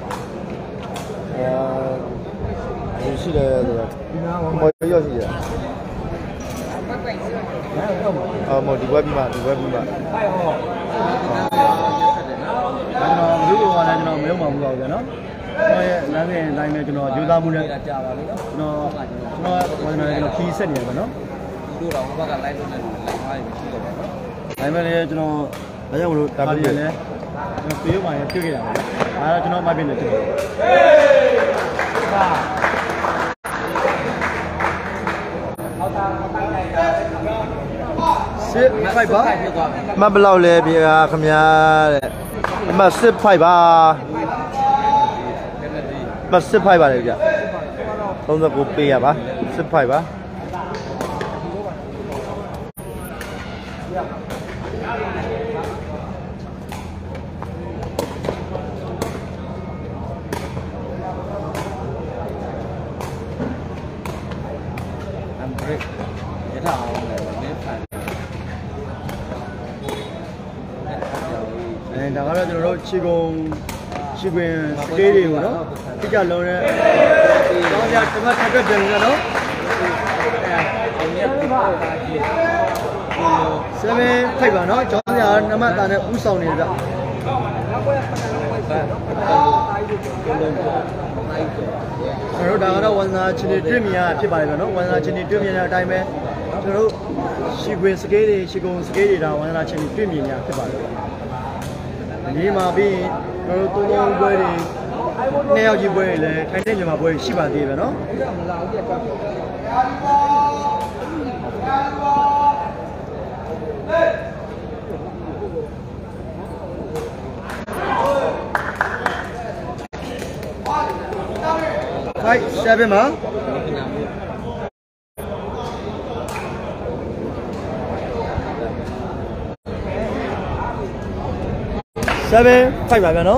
အဲရှိတယ်ဆိုတော့မော်ရောရှိတယ်အော်မော်ဒီဘက်ပြီးမှဒီဘက်ပြီးမှကျွန်တော်ဘယ်လိုကလဲကျွန်တော်မယုံပါဘူးတော့ဗျာနော်ကျွန်တော်ရဲ့လမ်းစဉ်အတိုင်းပဲကျွန်တော်ယူသားမှုနဲ့ကြာပါလိမ့်နော်ကျွန်တော်ကျွန်တော်ဝန်ထမ်းကျွန်တော်ခီးဆက်နေတယ်ဗျာနော်ဒီလိုတော့ဘက်ကလိုက်လို့လည်းလိုက်သွားရင်မရှိတော့ဘူးနော်ဒါပေမဲ့လည်းကျွန်တော်ဒါကြောင့်မလို့ဒါပြည့်လည်းကျွန်တော်ပြေးမှရင်တွေ့ခဲ့တာပါဒါတော့ကျွန်တော်မပြည့်နေတယ်ဟာစစ်ဖိုက်ပါမတ်ဘလောက်လဲပြေကခမများတဲ့အမစစ်ဖိုက်ပါမစစ်ဖိုက်ပါလေဗျသုံး十九ပေးရပါစစ်ဖိုက်ပါဒါကတော့ကျွန်တော်တို့ခြေကုံခြေခွင်စကေးတွေကိုနော်တိကျလုံးနဲ့ကျောင်းပြတစ်ဖက်တစ်ဖက်ပြန်နေတာနော်ဆယ်ဖိုက်ပါနော်ကျောင်းပြနမတာနဲ့ဥဆောင်နေကြကျွန်တော်တို့ဒါကတော့ဝန်သာချင်းတွေတွေ့မြင်ရဖြစ်ပါတယ်ဗျနော်ဝန်သာချင်းတွေတွေ့မြင်တဲ့အတိုင်းပဲကျွန်တော်တို့ခြေခွင်စကေးတွေခြေကုံစကေးတွေဒါဝန်သာချင်းတွေတွေ့မြင်ရဖြစ်ပါတယ်ဒီမှာပြီးကျွန်တော်တို့သုံးသုံးပွဲတွေနှစ်ယောက်ကြီးပွဲတွေလည်းထိုင်တဲ့မြန်မာပွဲရှိပါသေးတယ်နော်five sevenမှာseven five ပါဗျာနော်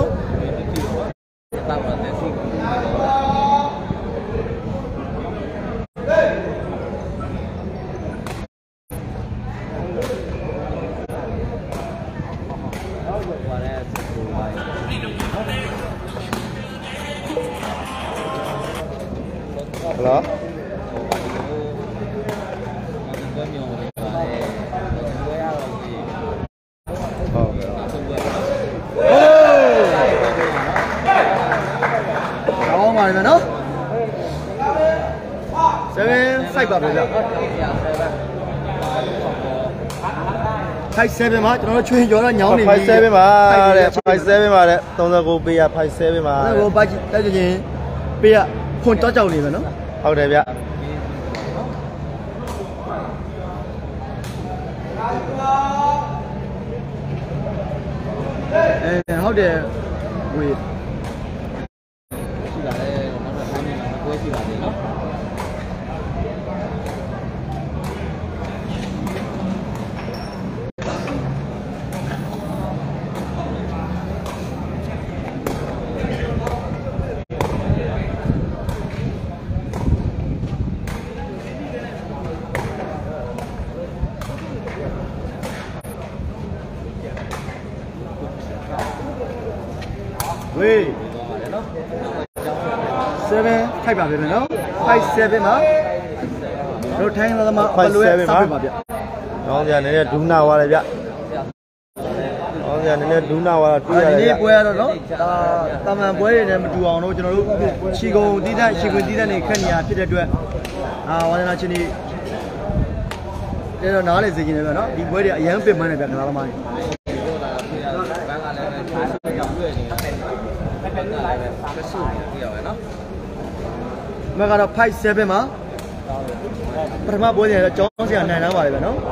Hello. Đó ngoài mà nó sẽ sai bạc rồi đó five seven mà nó chuyên cho nó nhóm này five seven mà đấy five seven mà đấy tổng là cô bây giờ five seven mà nó có ba chị cái gì bây giờ phun cho cháu này mà nó ဟုတ်တယ်ဗျအဲဟုတ်တယ်ဝေးရှိတာလေနောက်တော့ထိုင်းနေတာပွဲရှိတာလေနော်ဝေး seven ထိုက်ပါပဲနော် five seven မှာတို့ထိုင်းလာမှာဘလွဲစပ်ပြပါဗျ။အောင်စရာနည်းနည်းဒူးနာသွားတယ်ဗျ။အောင်စရာနည်းနည်းဒူးနာသွားတာတွေ့ရတယ်ဒီဗျနေ့ပွဲရတော့နော်ဒါတာမန်ပွဲတွေနဲ့မတူအောင်တော့ကျွန်တော်တို့ချီကုံတီးတဲ့ချီကုံတီးတဲ့နေခက်နေရဖြစ်တဲ့အတွက်အာဝါဒနာချင်းဒီအဲ့တော့နားလေစေချင်တယ်ဗျနော်ဒီပွဲတွေအရန်ပင်ပန်းနေဗျကစားသမားတွေ မကတော့five sevenမှာပထမပွဲနေတော့ကျောင်းစရာနိုင်တော့ပါတယ်ဗျနော်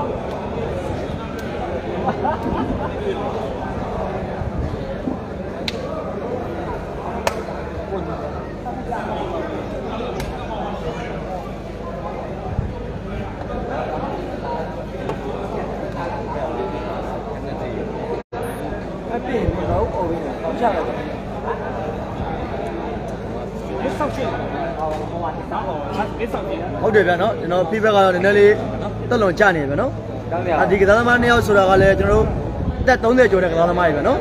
အပြင်တော့အော်ပြီးတော့ချလိုက်တယ်ဟုတ်တယ်ဗျာနော်ကျွန်တော် feedback ကတော့နည်းနည်းလေးတက်လွန်ကြနေဗျာနော်အဒီကစားသမားနှစ်ယောက်ဆိုတာကလည်းကျွန်တော်တို့တက်thirtyကျော်တဲ့ကစားသမားတွေဗျာနော်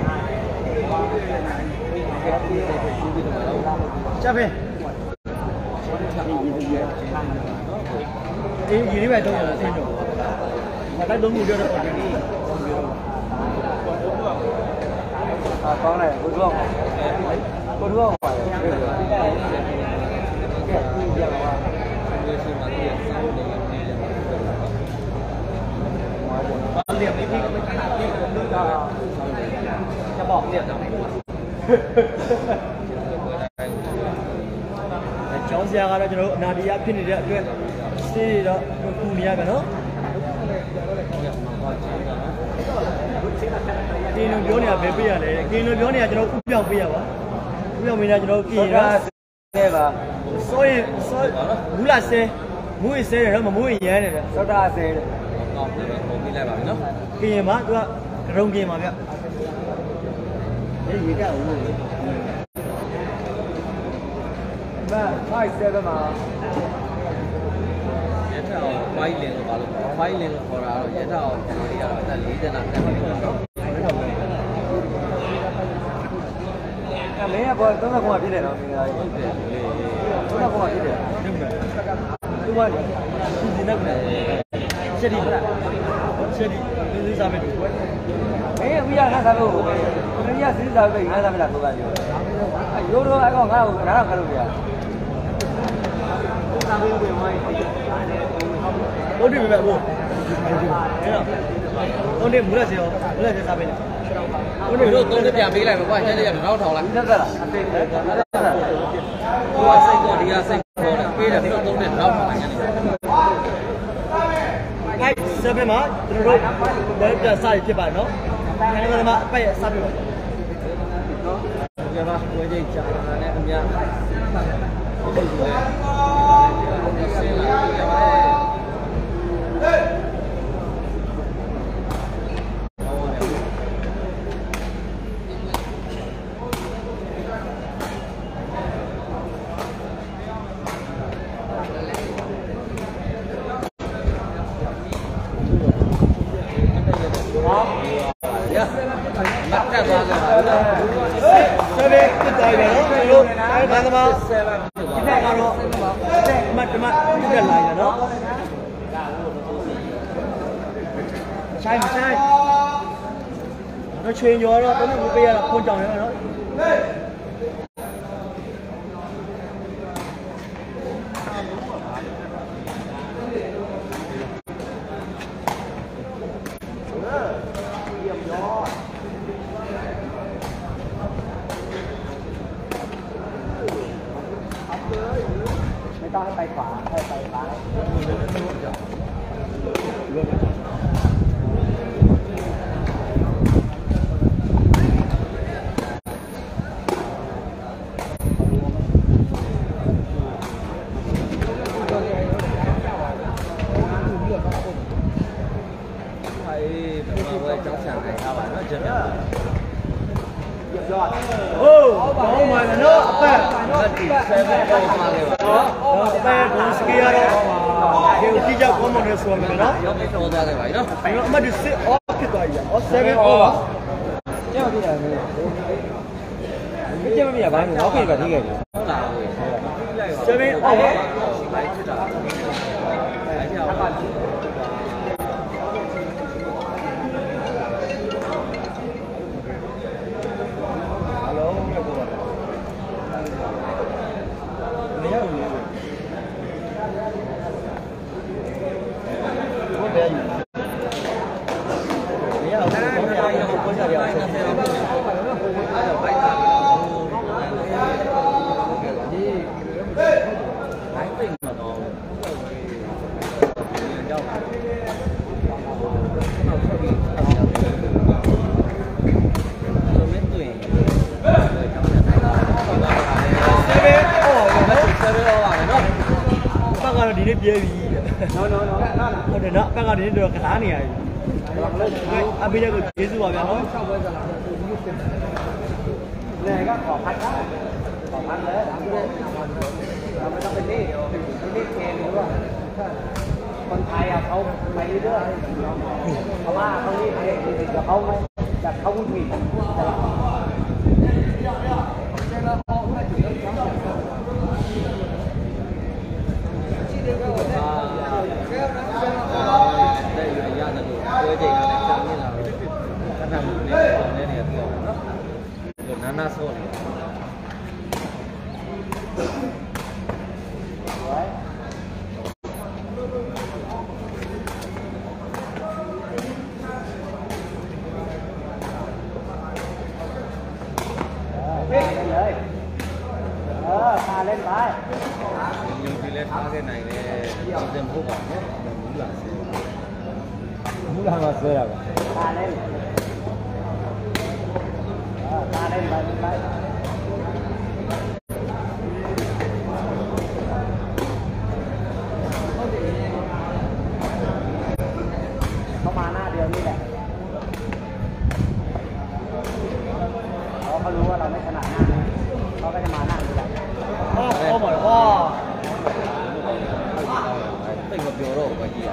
ချက်ဖင်းအေးဒီနေ့ပဲတော့ရဆင်းတော့မတိုက်တော့မှုပြောတော့ဒီနေ့အာကောင်းတယ်ကိုတို့ကိုတို့จะบอกเรียบจังကျောင်းဆရာကတော့ကျွန်တော်တို့အနာဒီယာဖြစ်နေတဲ့အတွက်စေးတော့ပူနေရပါနော်ကင်းလုံးပြောနေတာပဲပြရလေကင်းလုံးပြောနေတာကျွန်တော်ဥပြောင်းပေးရပါဥပြောင်းပေးနေတာကျွန်တော်ကင်းရဆဲပါဆိုရင်ဆိုဘူးလားဆဲမူးရင်ဆဲတယ်နော်မမူးရင်ရမ်းတယ်စောတာဆဲတယ်ကောင်းတယ်ပုံပြလိုက်ပါပြီနော်ကင်းရမှာသူကရုံကင်းပါဗျအေးရေကဦးလို့မfive sevenမှာရထားအောင်ဖိုင်လင်လို့ပါလို့ဖိုင်လင်လို့ခေါ်တာတော့ရထားအောင်ကျွန်တော်တို့ကတော့အသက်fortyတက်တာတက်ပါလို့နော်အမေကဘောသုံးခုမှဖြစ်တယ်နော်မင်္ဂလာကြီးဟုတ်တယ်လေသုံးခုမှဖြစ်တယ်ဟုတ်တယ်သူကဒီနေ့ကချက်ဒီချက်ဒီဒီစားမယ်အေးဦးရငါစားလို့ဘယ်ရစီးစားပဲငါစားမလားဆိုတာပြောရိုးရိုးအကောင်ငါ့ကိုနားတော့ခါလို့ပြစားပေးဝင်ဝိုင်းဟုတ်တယ်ဗျာဘို့အဲ့တော့ဟုတ်တယ်မူလက်စေရောမူလက်စေစားပေးလိုက်ဟုတ်တယ်တို့သုံးနှစ်ပြန်ပေးလိုက်မယ်ကွာချက်ချက်တော့ထောင်လိုက်တက်တက်လားအသိတက်တက်ဟိုကစိတ်ကောဒီကစိတ်ကောတယ်ပေးတယ်တို့သုံးနှစ်တော့ထောင်လိုက်ညနေfive sevenမှာကျွန်တော်တို့ဘယ်ပြစားရဖြစ်ပါနော်အဲ့ဒါမှအပိုက်ရစားပြပါနော်ကြပါဝေးကြချာတာနဲ့အများဟုတ်တယ်ဆင်းလာကြပါလေ seven တက်သွားပြီနော်ကျွန်တော်ဘာသမားဒီဘက်ကတော့အမတ်တမတ်တက်လာရနော်ချိုင်းချိုင်းတော့ချိန်ကျော်တော့တနေ့မပေးရတော့ခွန်ကြောင်ရနော်ต้องให้ไปขวาให้ไปซ้ายโอ้น้องมาแล้วเนาะแป๊ะเซเว่นโอ้มาเลยแป๊ะดูสกีอ่ะเดี๋ยวที่จะคอมมอนเรสวนกันเนาะยังไม่โตได้เลยเนาะအမတ်ဒီစစ်အော့ဖြစ်သွားပြီ။အော်seven over။ကြောက်ပြီလားမင်း။မကြောက်မပြဘာလို့နောက်ပြေပါသေးခဲ့ပြီ။ဟုတ်လား။ seven over။ဘာဖြစ်တာ။အဲ့ကြောက်ပါဒီနေ့ပြေးပြီနော်နော်နော်ဟုတ်တယ်နော်အပက်ကဒီနေ့တော့ကစားနေရပြီအပေးတဲ့ကိုကျေးဇူးပါဗျာနော်၆ပွဲစားလာတယ်ဒီလိုစစ်တယ်လေကขอพัดขอพัดเลยဒါပြီးတော့เราไม่ต้องไปเล่ရောဒီနေ့แกนรู้ว่าคนไทยอ่ะเขาไปเรื่อยๆเพราะว่าเขาเล่นเองแต่เขาไม่แต่เขาพูดผิดနာဆိုးနေเลยเออพาเล่นไปยังไปเล่นท่าแค่ไหนเนี่ยเอาเต็มพวกก่อนเนาะมูหลาซื้อมูหลามาซื้อแล้วพาเล่นเออพาเล่นไปไปเขามาหน้าเดียวนี่แหละเขารู้ว่าเราไม่ถนัดหน้าเขาก็จะมาหน้านี่แหละเขาบอกว่าติดกับโยโร่ไปกี่อ่ะ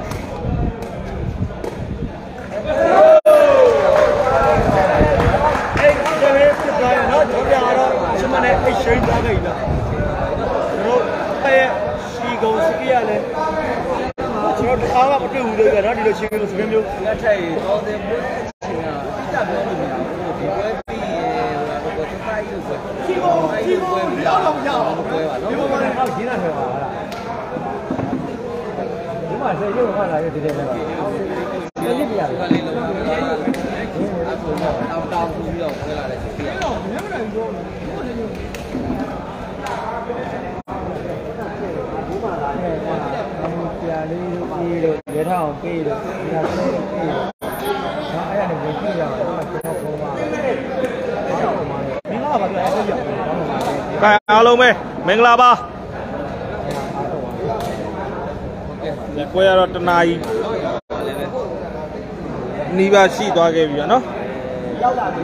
เอ้ยเดี๋ยวนี้ติดเลยเนาะเดี๋ยวอย่าเราใช่ไหมเนี่ยไอ้เชยได้กันอีกแล้วเราไปชีโกสกี้อะไรကျွန်တော်တခါမှမတွေ့ဘူးလေကွာနော်ဒီလိုချင်းလို့စပင်းမျိုးလက်ထက်တော်တယ်ဘုချင်းကကြပြောလို့မရဘူးဒီပွဲပြီးဟိုကတော့စပိုက်လို့ဆိုချီကိုချီကိုလောက်တော့ရအောင်ပွဲပါနော်ဒီမှာလည်းအောက်ရင်းလာခဲ့ပါလားဒီမှာဆေးရုံကလာရတဲ့တဲ့ပဲဒီနေ့ပြရတယ်ခါလေးလုံးအဲ့ဆိုတော့တောင်းတောင်းပြီးတော့ပွဲလာတဲ့ချိန်ပြရအောင်မရမနိုင်ဘူးဘူးမှာလာတယ်ကွာဆရာလေးတို့ပြေးတို့ရဲထောင်ပြေးတို့ဒီဟာပြေးတို့ပြေးတို့ဒါအဲ့ဒါနဲ့ဝင်ကြည့်ရအောင်တော့ကျွန်တော်ပုံပါမင်္ဂလာပါဗျာအဲ့ဒါကဲအားလုံးပဲမင်္ဂလာပါဒီပွဲရတော့တနာကြီးနီးပါရှိသွားခဲ့ပြီနော်ရောက်လာပြီ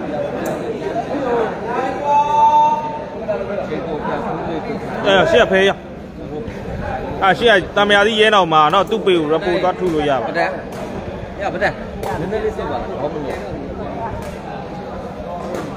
အဲရှေ့ဖေးရอ่ะရှေ့ကတမယာသီးရဲတော်မှာเนาะသူ့ပေကို report သွားထုလို့ရပါဟုတ်တယ်ရပါတယ်နည်းနည်းလေးစစ်ပါလားဘောမလို့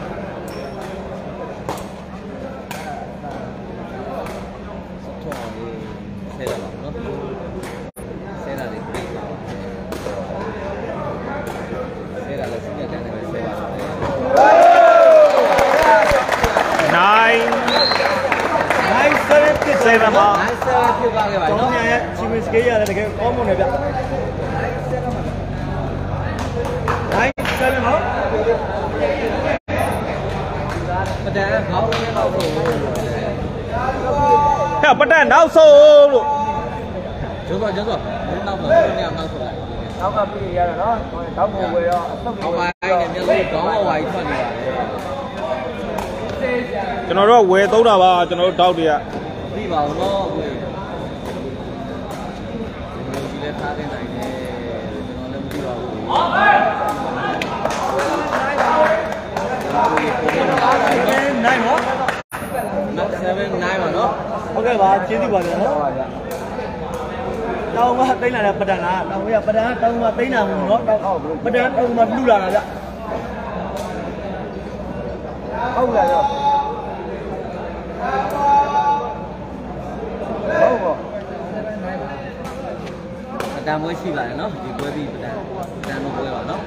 seven ပါ nine seven ဖြစ်သွားခဲ့ပါကျောနော်င်းများရဲ့ Chicken Scale ရတယ်တကယ်ကောင်းမွန်တယ်ဗျ nine seven နော်ပဒံခေါင်းလေးတော့ဆိုဟဲ့ပတန်နောက်ဆုံးလို့ကျိုးတော့ကျိုးတော့နောက်တော့နေအောင်နောက်ဆိုလိုက်နောက်ကပြေးရတယ်နော်တောက်ဖို့ဝယ်တော့အဆုတ်ဟောင်းပိုင်းနဲ့မျက်စိခေါင်းဝါကြီးထွက်နေပါတယ်ကျွန်တော်တို့ဝယ်သုံးတာပါကျွန်တော်တို့တောက်တွေကပြီးပါဦးနော်ကိုယ်ဒီလည်းထားတဲ့နိုင်တယ်ကျွန်တော်လည်းမပြီးပါဘူးဟောပါ nine နော် seven nine ပါနော်ဟုတ်ကဲ့ပါကျေးဇူးပါဗျာနော်တောင်းမသိလာတဲ့ပဒံလားတောင်းရပဒံတောင်းမသိလာမှုနော်တောင်းပဒံတောင်းမလှူလာတာဗျဟုတ်လားတော့ဟုတ်ပါပဒံမွေးရှိပါတယ်နော်ဒီပွဲပြီးပဒံပဒံတော့ပွဲပါနော်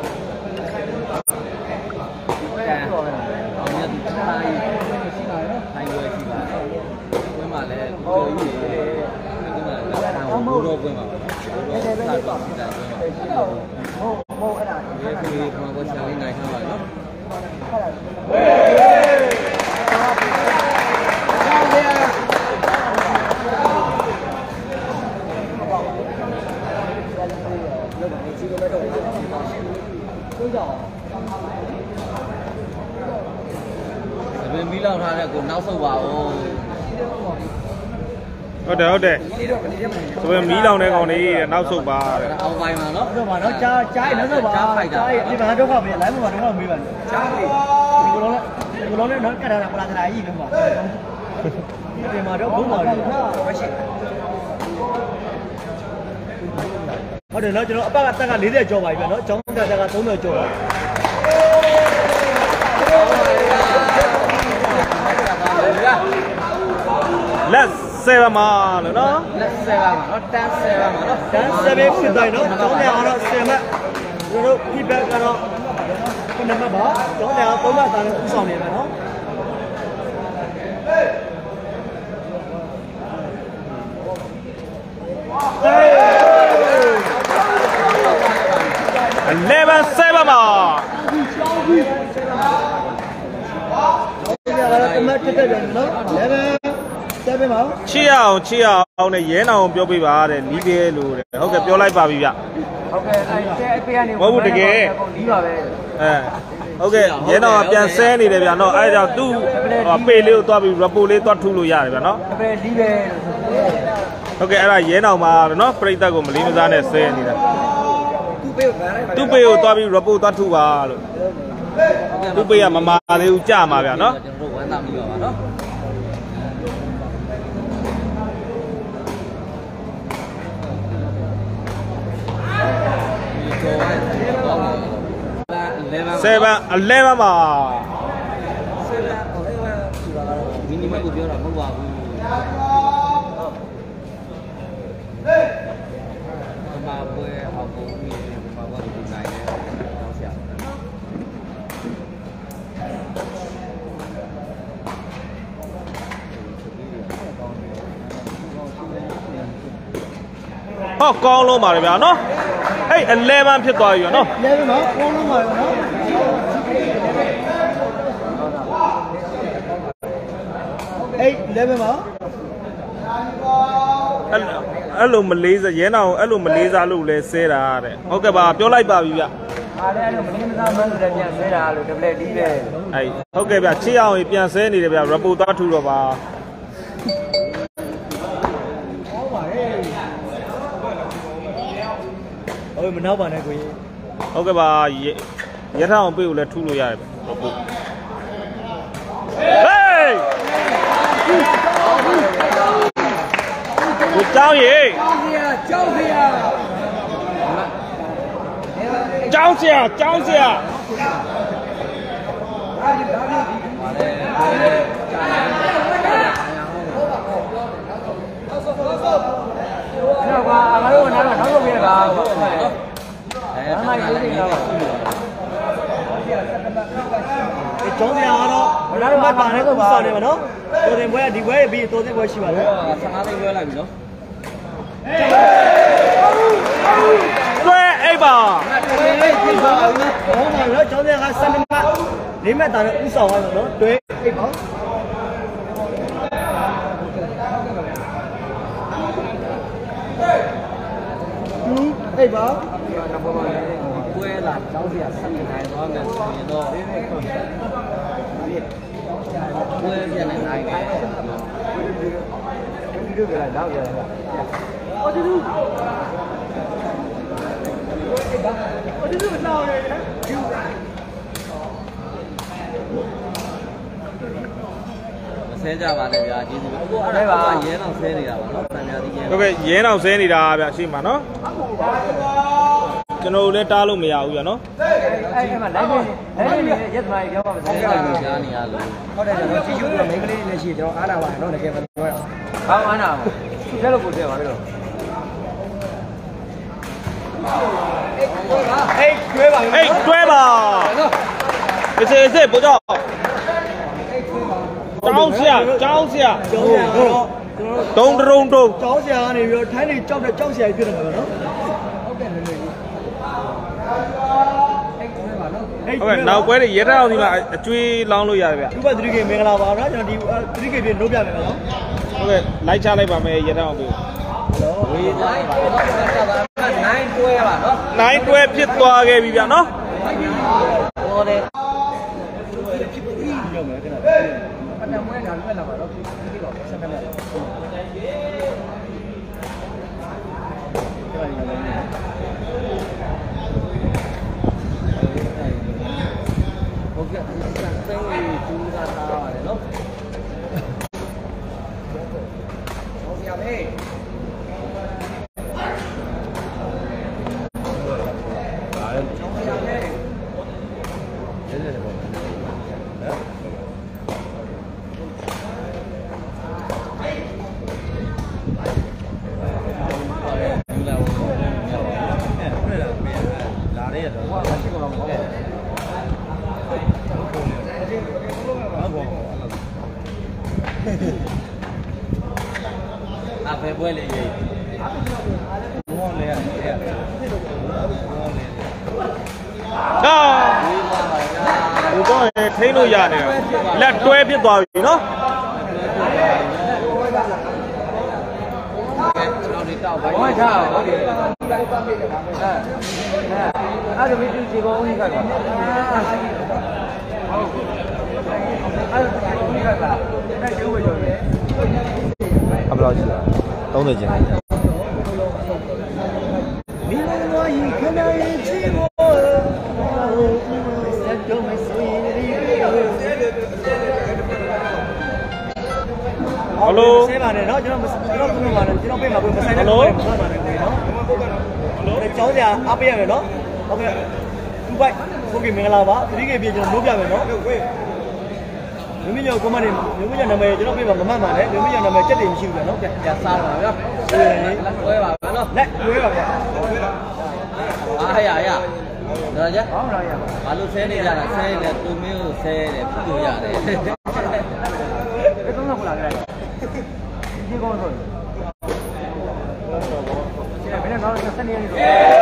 ပဒံအောင်ရတူထားရေးရှိပါနော်ထိုင်ပွဲရှိပါတယ်ပွဲမှာလည်းကြော်ကြီးတွေဒီမှာလည်းဘောတော့ပွဲမှာပါဘောတော့စားတော့စီတာပွဲမှာဟုတ်ဟုတ်အဲ့ဒါဒီပြေးဘောကိုချာလေးနိုင်ထားပါနော် ဘယ်မီးလောက်ထားတဲ့ကိုနောက်ဆုတ်ပါဦးဟုတ်တယ်ဟုတ်တယ်ဆိုရင်မီးလောင်တဲ့ကောင်လေးနောက်ဆုတ်ပါတဲ့အောင်ပိုင်းမှာနော်ဟုတ်ပါနော်ကြားကြားရနော်ဆိုပါကြားရဒီမှာတော့ခါပြီ live မှာတော့မေးပါကြားပြီဒီလိုလဲဒီလိုလဲနော်ကတ်ထားတာပလာသနာကြီးပဲမှာဒီမှာတော့ဘုံပါလို့ဟုတ်တယ်နော်ကျွန်တော်အပတ်ကတက်ကfortyကျော်ပါပြီဗျာနော်ကျောင်းတက်ကthirtyကျော်ပါလက်seven ပါလို့နော်လက်sevenပါနော်ten sevenပါနော် ten sevenဖြစ်တိုင်းနော်ကျောင်းတက်အောင်တော့sevenမှတ်ကျွန်တော်တို့ feedback ကတော့ခုနမှတ်ပါကျောင်းတက်အောင်သုံးမှတ်သားနဲ့ဥဆောင်နေမှာနော် eleven seven ပါကျောင်းတက်ကတော့တမတ်တက်တက်ပြန်နော်eleven sevenပါချစ်အောင်ချစ်အောင်နဲ့ရဲနောင်ပြောပြပါတဲ့နီးပြဲလို့တဲ့ဟုတ်ကဲ့ပြောလိုက်ပါပြီဗျဟုတ်ကဲ့အဲ့အပေးကနေမဟုတ်ဘူးတကယ်ဒီပါပဲအဲဟုတ်ကဲ့ရဲနောင်ကပြန်ဆဲနေတယ်ဗျနော်အဲဒါကြောင့်သူ့ပေလေးကိုသွားပြီး report လေးသွားထုလို့ရတယ်ဗျနော်အပေးဒီပဲဟုတ်ကဲ့အဲ့ဒါရဲနောင်ပါနော်ပြိတ္တကိုမလေးမစားနဲ့ဆဲနေတာသူ့ပေးကိုဗန်းလိုက်ပါသူ့ပေကိုသွားပြီး report သွားထုပါလို့သူ့ပေကမမာသေးဘူးကြာမှာဗျနော်ကျွန်တော်တို့ဝမ်းသာမိပါပါနော် seven eleven ပါမီနီမတ်ကိုပြောတာမဟုတ်ပါဘူးပမာပွဲအောင်ပုံမီပမာပွဲဒီနိုင်တယ်တော့ဆရာဟောကောင်းလုံးပါလေဗျာနော်အဲ့elevenဖြစ်သွားပြီဗျာနော် eleven ပါကောင်းလုံးပါနော်eight eleven ပါအဲ့အဲ့လိုမလေးစားရဲနောင်အဲ့လိုမလေးစားလို့လဲဆဲတာတဲ့ဟုတ်ကဲ့ပါပြောလိုက်ပါပြီဗျအားလည်းအဲ့လိုမင်းမသားမှန်းလို့လည်းပြန်ဆဲတာလို့တပလက်ဒီပဲအဲ့ဟုတ်ကဲ့ဗျချစ်အောင်ပြန်ဆဲနေတယ်ဗျ report သွားထူတော့ပါဟုတ်မနောက်ပါနဲ့ကိုကြီးဟုတ်ကဲ့ပါရထအောင်ပြေကိုလည်းထူလို့ရတယ်ဗျ report ဟေးကိုတောင်းရေကြောက်စရာကျောင်းဆရာကျောင်းဆရာကြောက်ကွာငါတို့ကတော့နောက်ဆုံးပြရတာဟုတ်ပါရဲ့အဲဒါမှလည်းရပါဘူးဒီကျောင်းတရားကတော့ဘယ်လိုမှပါလဲကိုဥစားနေမှာနော်တော်တင်ပွဲကဒီပွဲပြီးတော်တင်ပွဲရှိပါလားဆယ်ငါးသိန်းပွဲလိုက်ပြီနော်တွဲအိပ်ပါတွဲအိပ်ပါဟောမှာနော်ကျောင်းသားကစနမလေးမဲ့တာနဲ့ဥဆောင်ရတော့နော်တွဲအိပ်ပါအိပ်ပါပွဲလာကျောင်းစီကဆက်နေနိုင်တော့မယ်ဆိုရင်တော့ပွဲပြန်နေနိုင်တယ်ဒီလိုကလည်းတော့ရတယ်အော်ဒီလိုအော်ဒီလိုတော့ရတယ်ဆဲကြပါနဲ့ဗျာကျေးဇူးအခုအဲ့ဒါကရဲအောင်ဆဲနေတာပါနော်တန်များဒီရဲဟုတ်ကဲ့ရဲအောင်ဆဲနေတာဗျာရှိမှာနော်ကျွန်တော်လည်းတားလို့မရဘူးဗျာနော်အဲ့ဒီမှာလိုက်နေလိုက်နေရက်သမားကြီးပြောပါမယ်ဆဲကြလို့ကြားနေရလို့ဟုတ်တယ်ကျွန်တော်ချီချူကမိန်းကလေးတွေလည်းရှိကျွန်တော်အားနာပါနော်တကယ်မပြောရဘာမှအားနာပါဆဲလို့ကိုဆဲပါလို့ဟေးတွဲပါဟေးတွဲပါ一次一次不照ကျောင်းဆရာကျောင်းဆရာကျောင်းဆရာတော့တုံးတုံးတုံးကျောင်းဆရာကနေပြီးတော့ထိုင်းနေကြောက်တဲ့ကျောင်းဆရာကြီးဖြစ်တယ်မှာနော်ဟုတ်တယ်လေဟုတ်ကဲ့နောက်ပွဲတွေရဲတောင်ဒီမှာအကျွေးလောင်းလို့ရတယ်ဗျဥပဒတိကေမင်္ဂလာပါနော်ကျွန်တော်ဒီသတိကေပြနှုတ်ပြမယ်နော်ဟုတ်ကဲ့လိုက်ချလိုက်ပါမယ်ရဲတောင်ပြီးဝေးတိုင်းပါတော့နိုင်တွဲပါနော်နိုင်တွဲဖြစ်သွားခဲ့ပြီဗျနော်ဟောတယ်ရောက်မယ်ခဏအတမွေးလာလွယ်လာပါတော့ဒီတော့ဆက်မယ်ဟုတ်ကဲ့ဆက်သိမ်းကျူးတာထားရတယ်နော်ဟုတ်ရမယ်အဖေပွဲလေးရေးဘောလေးရတယ်ဟာဘူတော့ထိန်းလို့ရတယ်လက်တွဲဖြစ်သွားပြီနော်ကျွန်တော်ဒီတောက်ပါဟောထားဟုတ်တယ်အဲအဲ့ဒါမင်းကြည့်ကောင်းကြီးခိုက်ပါဟုတ်အဲ့ဒါကြီးခိုက်ပါအဲ့ကျိုးပဲကြော်တယ်အဘလောက်ရှိတာသုံးသိချင်းမိမဝါရီခဏရဲ့ချီဘောစက်တော့မဆွေးရီဟယ်လိုဆဲပါနဲ့เนาะကျွန်တော်ကျွန်တော်ပြုလို့ပါတယ်ကျွန်တော်ပြေးမှာကိုမဆိုင်တဲ့ကိုမှတ်ပါတယ်ကိုเนาะဟယ်လိုကျောင်းစရာအားပေးရမယ်เนาะဟုတ်ကဲ့သူ့ဘိုက်ကိုကြီးမင်္ဂလာပါသတိကေပြေကျွန်တော်လုပ်ပြမယ်เนาะမင်းမညောကွန်မန့်နေမင်းမညောနာမည်ကျွန်တော်ပြေးမှာမမှတ်ပါနဲ့မင်းမညောနာမည်တက်တယ်မရှိဘူးเนาะကြာစားပါဗျာလက်တွဲပါဗျာเนาะလက်တွဲပါဗျာအားရရတော်ကြဟုတ်လားရဘာလို့ဆဲနေကြတာဆဲနေတယ်သူမင်းကိုဆဲတယ်ဖြစ်လို့ရတယ်ဘယ်တော့မှမလာကြတယ်ဒီကောင်းဆိုဆရာဘယ်နဲ့တော့ဆက်နေရနေတော့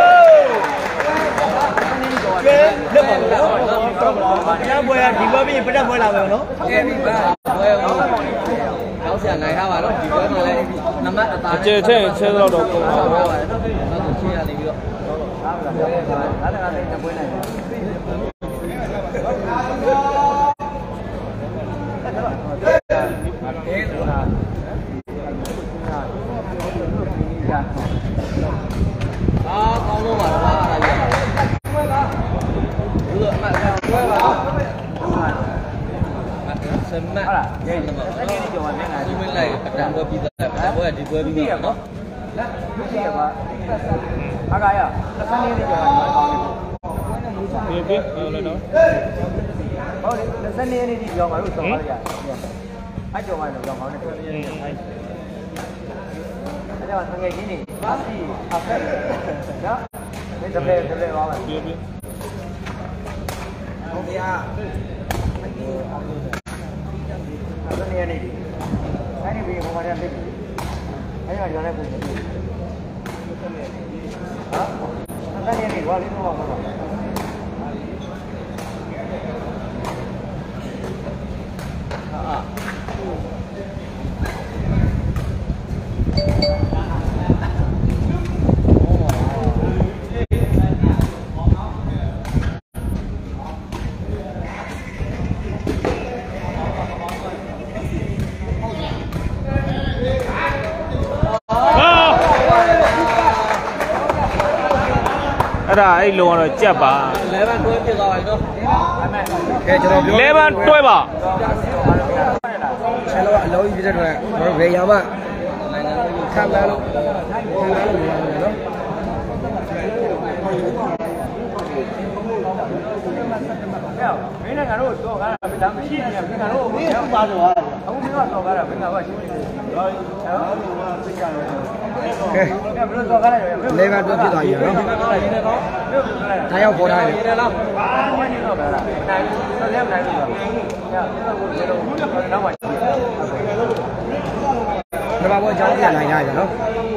ကဲလက်ပါတော့တရားပွဲကဒီပွဲပြီးပြတ်ပွဲလာမယ်နော်ကဲပြီပါပွဲကိုတောင်းဆရာနိုင်ထားပါတော့ဒီပွဲမှာလည်းနမတ်အသားနဲ့ကျေချဲချဲတော့တော့ပုံထားပါတယ်နော်တော့ချေရနေပြီးတော့အားပါလားဒါလည်းလည်းတပွဲနိုင်တယ်အာကောင်းလို့ပါတော့ပါလာပြီပွဲပါဘူးတော့အမှတ်ပွဲပါစမတ်ဟုတ်လားရေးတယ်ဆက်နေကြော်နေတယ်ဒီမလိုက်အတန်ပွဲပြီးသားအတန်ပွဲကဒီပွဲပြီးတော့နော်လက်လူကြီးကပါအားကရဆက်နေကြော်နေတယ်ကောင်းတယ်ပြေးပြေးလို့တော့ဟုတ်တယ်ဆက်နေနေဒီကြော်မှာလို့ဆော်ပါရအဲ့ကြော်မှာတော့ကောင်းတယ်အဲ့ဒါကငယ်ချင်းနေအစီအဖက်နော်ဒီတပည့်တပည့်ပါမယ်ပြေးပြေးဟုတ်ဗျာအဲ့ဒီနေအဲ့ဒီဘီဟိုမှာတက်ပြီအဲ့ဒါကြောင့်လည်းပုံစံဟာအဲ့ဒီနေဘာလို့တော့မှာအာအဲ့ဒါအဲ့လုံးကတော့ကြက်ပါလေဘန်တွဲပြသွားပါတော့အဲကျွန်တော်ပြောလေဘန်တွဲပါဆယ်လောအလုံးကြီးပြတဲ့တော့ကျွန်တော်ဘယ်ရမှာခံလာလို့ခံလာလို့ရတယ်နော်မင်းနဲ့ငါတို့တော့ကားတာဒါမရှိနေတယ်ငါတို့ဘယ်ပါတော့အခုမင်းကတော့ကားတာဘယ်တော့ရှိနေလဲဟုတ်ဟုတ်သိကြတယ်ကဲဘယ်လိုတော့ကားလဲလေကတွဲဖြစ်သွားပြီနော်ဒါရောက်ပေါ်ထားတယ်လားဘာမှမနေတော့ဗျာနိုင်တော့လည်းမနိုင်ဘူးဗျာညတော့ကိုတော့နောက်မှဒီမှာပေါ်အကြောင်းပြနိုင်ရတယ်နော်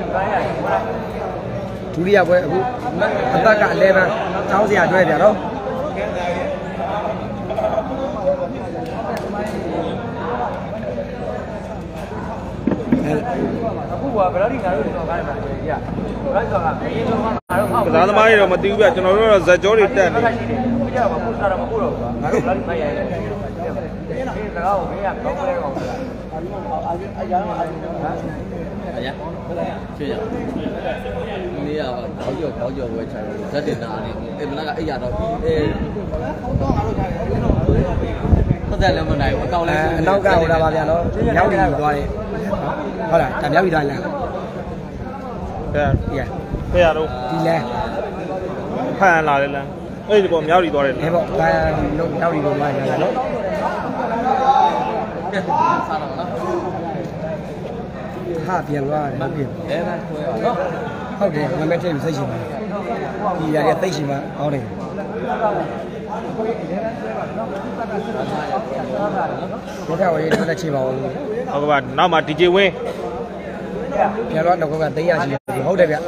ဒုတိယပွဲအခုအသက်ကလေကကျောင်းစရာတွဲပြနော်အခုကဗလာဒီငါတို့တော့ကားတယ်ဗျာကြီးဗလာတော့ကဘယ်လိုမှငါတို့ဟောကစားသမားတွေတော့မသိဘူးဗျကျွန်တော်တို့တော့ဇက်ကြောတွေတက်နေပြကြပါပို့စားတော့မပို့တော့ဘူးငါတို့ဗလာဒီမရိုင်းတယ်ဒီစကားကိုမင်းကကောင်းလဲတော့ဗျာအာအရာအာအရာချွေရနေရပါခေါကြောခေါကြောဝဲချတယ်ဇက်တင်နာနေအမနာကအဲ့ရတော့အဲဟုတ်တယ်လည်းမနိုင်ဘူးအကောက်လဲအနောက်ကဟိုတာပါဗျာနော်မြောက်ပြီးသွားတယ်ဟုတ်လားဒါမြောက်ပြီးသွားလားဖဲရဖဲရတော့ဒီလဲဖန်လာတယ်လားအဲ့ဒီပေါ်မြောက်ပြီးသွားတယ်လေပေါ့ဒါလုံးမြောက်ပြီးတော့လာကြတာနော်စားတော့နော်ဟာပြန်သွားတယ်ဟုတ်ပြီအဲဒါဆွဲပါနော်ဟုတ်တယ်ဝင်မဲ့ထိပ်စိတ်ရှိပါဒီရတဲ့သိရှိမှအောင်းတယ်ဘုရားဝေးတော့ချေပါဦးဟုတ်ကဲ့ပါနောက်မှာဒီဂျေဝင်းပြန်တော့တော့ကသိရရှိတယ်ဟုတ်တယ်ဗျ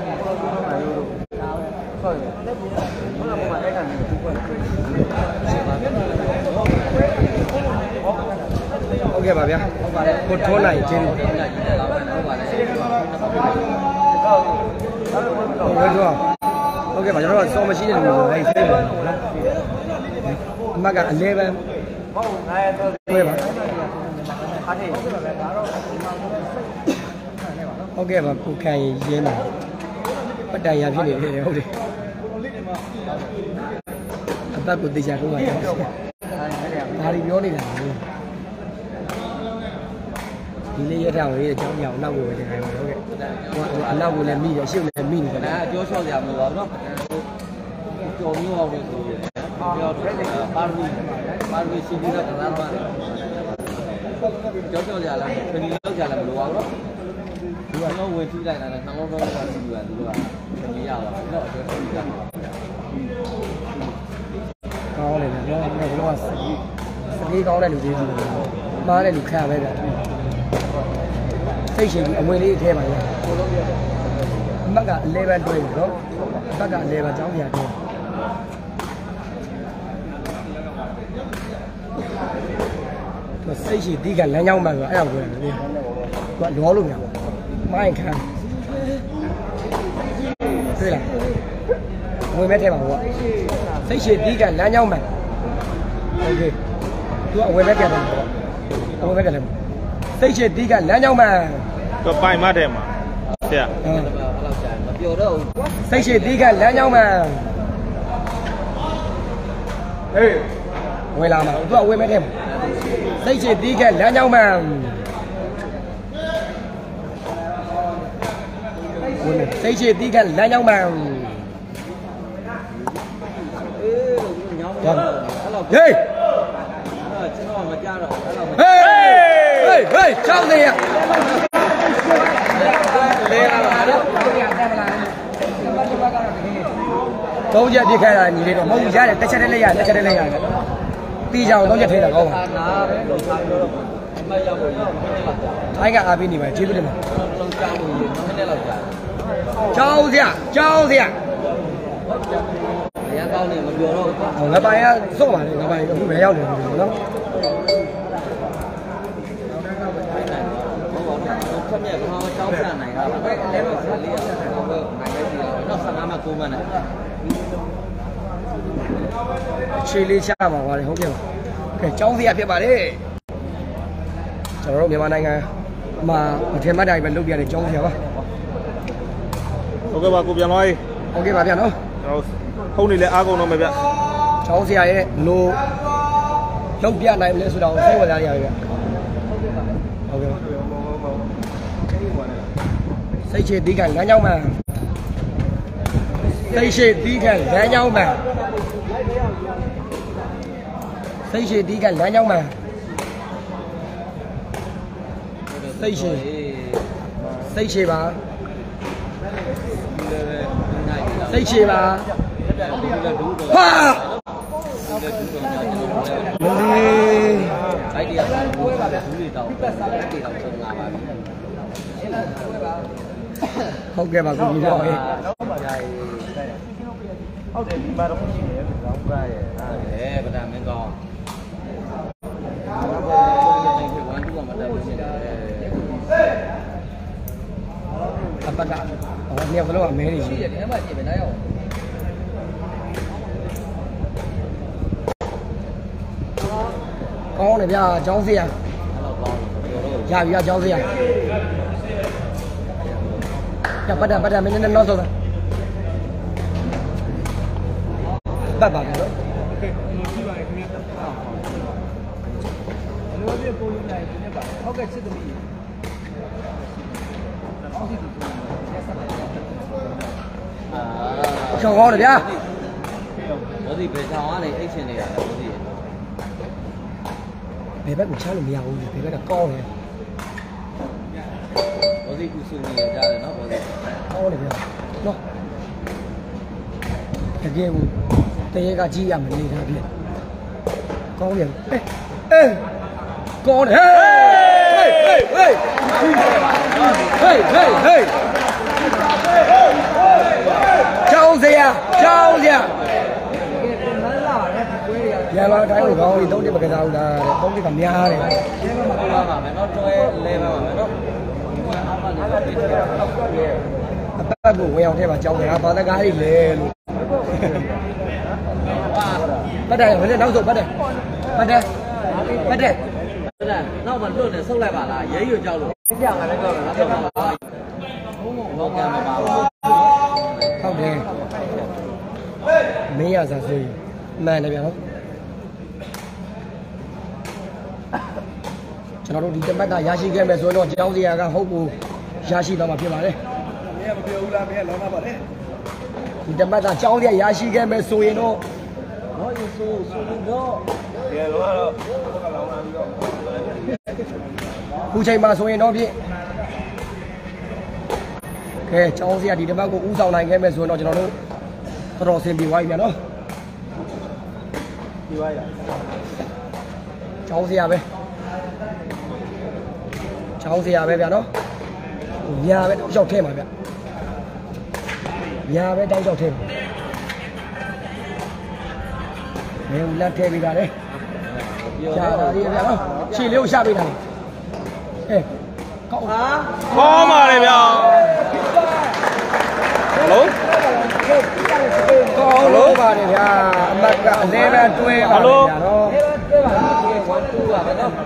ဟုတ်ကဲ့ပါဗျာကိုထိုးလိုက်ခြင်းဟုတ်ဝေးတော့ဟုတ်ကဲ့ပါကျွန်တော်ကစောမရှိတဲ့လူမျိုးပဲစိတ်ပါနော်အမကအလဲပဲဟုတ်ငါရတော့ဝေးပါအားနေဟုတ်ကဲ့ပါကိုခံရင်ရင်းတာပတ်တန်ရဖြစ်နေတယ်ဟုတ်တယ်အသက်ကိုသိချာတော့ပါတယ်ဒါရီပြောနေတာဒီလေးရထားဝင်အကြောင်းကြောင့်နောက်ကိုပဲတင်ခိုင်းပါဟုတ်ကဲ့ဟိုအနောက်ကိုလည်းမိတယ်အရှေ့လည်းမိနေတယ်အဲအကျော်လျှော့ကြမှာပါနော်ကျော်မျိုးအောင်လို့ဆိုရတယ်ကျော်ပါရမီပါရမီစီဒီကတနာပါတယ်ကျော်လျှော့ကြလားခဏလောက်ကြလားမလိုပါဘူးဒီကတော့ဝင်ထိလိုက်တာနဲ့နှလုံးသွင်းတာစီကသူကမရပါဘူးတော့ကျော်ထိလိုက်ကောင်းတယ်ဗျာဘယ်လိုကစကေးကောင်းတဲ့လူတွေကြီးမှားတဲ့လူခါပဲဗျာသိရှင်ကြီးအဝင်လေးအထဲပါဗျာအမကအလဲပဲတွဲတယ်နော်အမကအလဲပဲကြောင်းပြတယ်သူစိတ်ရှိဒီကလမ်းကြောင်းမှဆိုအဲ့ဒါကိုပြောတယ်ဗျာသူကလောလို့မရဘူးမိုင်းခံတွေ့လားဝင်မဲ့ထဲပါဘောစိတ်ရှိဒီကလမ်းကြောင်းမှโอเคသူကအဝင်မဲ့ပြန်တယ်ပေါ့အဝင်မဲ့ပြန်တယ်စိတ်ရှိဒီကလမ်းကြောင်းမှတော့ပိုင်မတဲ့မှာဆရာဟုတ်မပြောတော့စိတ်ရှိဒီကလမ်းကြောင်းမှဟေးဝင်လာမှာသူကဝင်မဲ့ထဲမှာစိတ်ရှိဒီကလမ်းကြောင်းမှဝင်မဲ့စိတ်ရှိဒီကလမ်းကြောင်းမှအေးညောင်းအဲ့လိုဟေးကျွန်တော်မကြတော့အဲ့လိုဟေးဟေးဟေးချောင်းနေရလဲရပါတော့သုံးချက်ပြစ်ခဲ့တာညီလေးတော့မဟုတ်ဘူးရတယ်တစ်ချက်တည်းလည်းရတယ်တစ်ချက်တည်းလည်းရတယ်တီးကြအောင်သုံးချက်ထဲတာကောင်းပါနာပဲလို့ထားပြောတော့ထိုင်းကအားပေးနေပါကျေးဇူးတင်ပါကျောင်းစရာကျောင်းစရာရန်ကောင်းနေမပြောတော့ဘူးငါပိုင်ကစော့ပါလေငါပိုင်အခုပဲရောက်နေပြီနော်ခက်မြက်ခေါင်းကျောင်းဆန်နိုင်တာပါလဲမဆန်လေးဆက်တယ်တော့နိုင်ရစီတော့ဆန်နာမှာကိုမနဲ့ခြေလေးချပါပါလေဟုတ်ကဲ့ပါကဲကျောင်းစရာဖြစ်ပါလေကျွန်တော်တို့မြန်မာနိုင်ငံမှာမထင်မှတ်တိုင်းပဲလုပ်ပြတဲ့ကျောင်းစရာပါဟုတ်ကဲ့ပါကိုပြန်သွားရေးဟုတ်ကဲ့ပါဗျာနော်ကျွန်တော်ဖုန်းနေလဲအားကုန်တော့မယ်ဗျကျောင်းစရာရဲ့လို့လုပ်ပြနိုင်မလဲဆိုတော့စိတ်ဝင်စားရရဗျဟုတ်ကဲ့ပါစိတ်ချသီးခံလမ်းကြောင်းမှစိတ်ရှိသီးခံလမ်းကြောင်းမှစိတ်ရှိသီးခံလမ်းကြောင်းမှစိတ်ရှိစိတ်ရှိပါစိတ်ရှိပါဟာမလေးအဲ့ဒီကဘူးတွေတောင်းတက်စားတဲ့တောင်းဆုံးလာပါပြီဟုတ်ကဲ့ပါကိုကြီးတော့ဟဲ့ဟုတ်တယ်ဒီမှာတော့ရှိတယ်ကောင်းပါရဲ့အဲ့ဗဒါမင်းကောင်းအပတ်ကဟောမြေဘလို့အမဲနေရှိတယ်ဒီမှာကြည့်မယ်နားရအောင်ကောင်းတယ်ဗျာအကြောင်းစရာရပြီအကြောင်းစရာရပတ်တာပတ်တာမင်းနဲ့နောက်ဆုံးတာပတ်ပါဗျာနော်ဟုတ်ကဲ့ပုံယူနိုင်တယ်ပါဟုတ်ကဲ့စစ်သမီးအာချောင်းကောင်းတယ်ဗျာဘောဒီဘယ်ချောင်းကနေအိတ်ရှင်နေရတာဘောဒီဘယ်ဘက်ကိုချလို့မရဘူးဘယ်ဘက်ကကောင်းတယ်ဘောဒီကူဆူနေကြတယ်နော်ဘောဒီကောင်းတယ်ဗျာနော်တကယ်ကိုတရေကကြီးရမနေတာပြည့်ကောင်းတယ်အေးအေးကောင်းတယ်ဟေးဟေးဟေးဟေးဟေးဟေးကျောင်းစရာကျောင်းစရာရန်လာတိုင်းကိုကောင်းပြီသုံးတစ်ပကစားဦးလားတဲ့သုံးတစ်ကများတယ်ကျဲမမပါပါမယ်နော်တွဲလဲပါမယ်နော်အပတ်ကိုဝင်အောင်ထဲမှာကျောင်းစရာဘာသာကားကြီးလဲလို့ပတ်တယ်ဘယ်နဲ့နောက်ဆုံးပတ်တယ်ပတ်တယ်ပတ်တယ်နောက်မှလွတ်နေဆုတ်လိုက်ပါလားရဲရွကြောက်လို့ပြရမှာလည်းတော့လားတော့ပါဟုတ်ကဲ့မပါဘူးဟုတ်တယ်မင်းရစားဆိုရင်မှန်တယ်ဗျာနော်ကျွန်တော်တို့ဒီတပတ်ကရရှိခဲ့မယ်ဆိုတော့ကျောင်းစရာကဟုတ်ကိုရရှိတော့မှာဖြစ်ပါတယ်မင်းကမပြောဘူးလားမင်းကလောကပါလေဒီတပတ်ကကျောင်းစရာရရှိခဲ့မယ်ဆိုရင်တော့ဟောယူဆိုဆိုတော့ဒီတော့တော့ဘက်ကလောင်းလာပြီးတော့ခုချိန်မှာဆိုရင်တော့ဖြင့်ကဲကျောင်းစရာဒီတပတ်ကိုဥဆောင်နိုင်ခဲ့မယ်ဆိုတော့ကျွန်တော်တို့တော်တော်ဆင်ပြေသွားပြီဗျာနော်ပြေသွားရကျောင်းစရာပဲကျောင်းစရာပဲဗျာနော်ညာပဲတောက်လျှောက်ထဲမှာဗျညာပဲတောက်လျှောက်ထဲမှာမင်းလက်ထဲပြီးတာလေရှားပါသေးဗျာနော်ခြေလေးကိုရှားပေးတာလေအဲကောင်းဟာကောင်းပါလေဗျာဟယ်လိုကောင်းလို့ပါတယ်ဗျာအမတ်ကအလဲပဲတွဲပါဗျာနော်တွဲပါတွဲပါတူပါဗျာနော်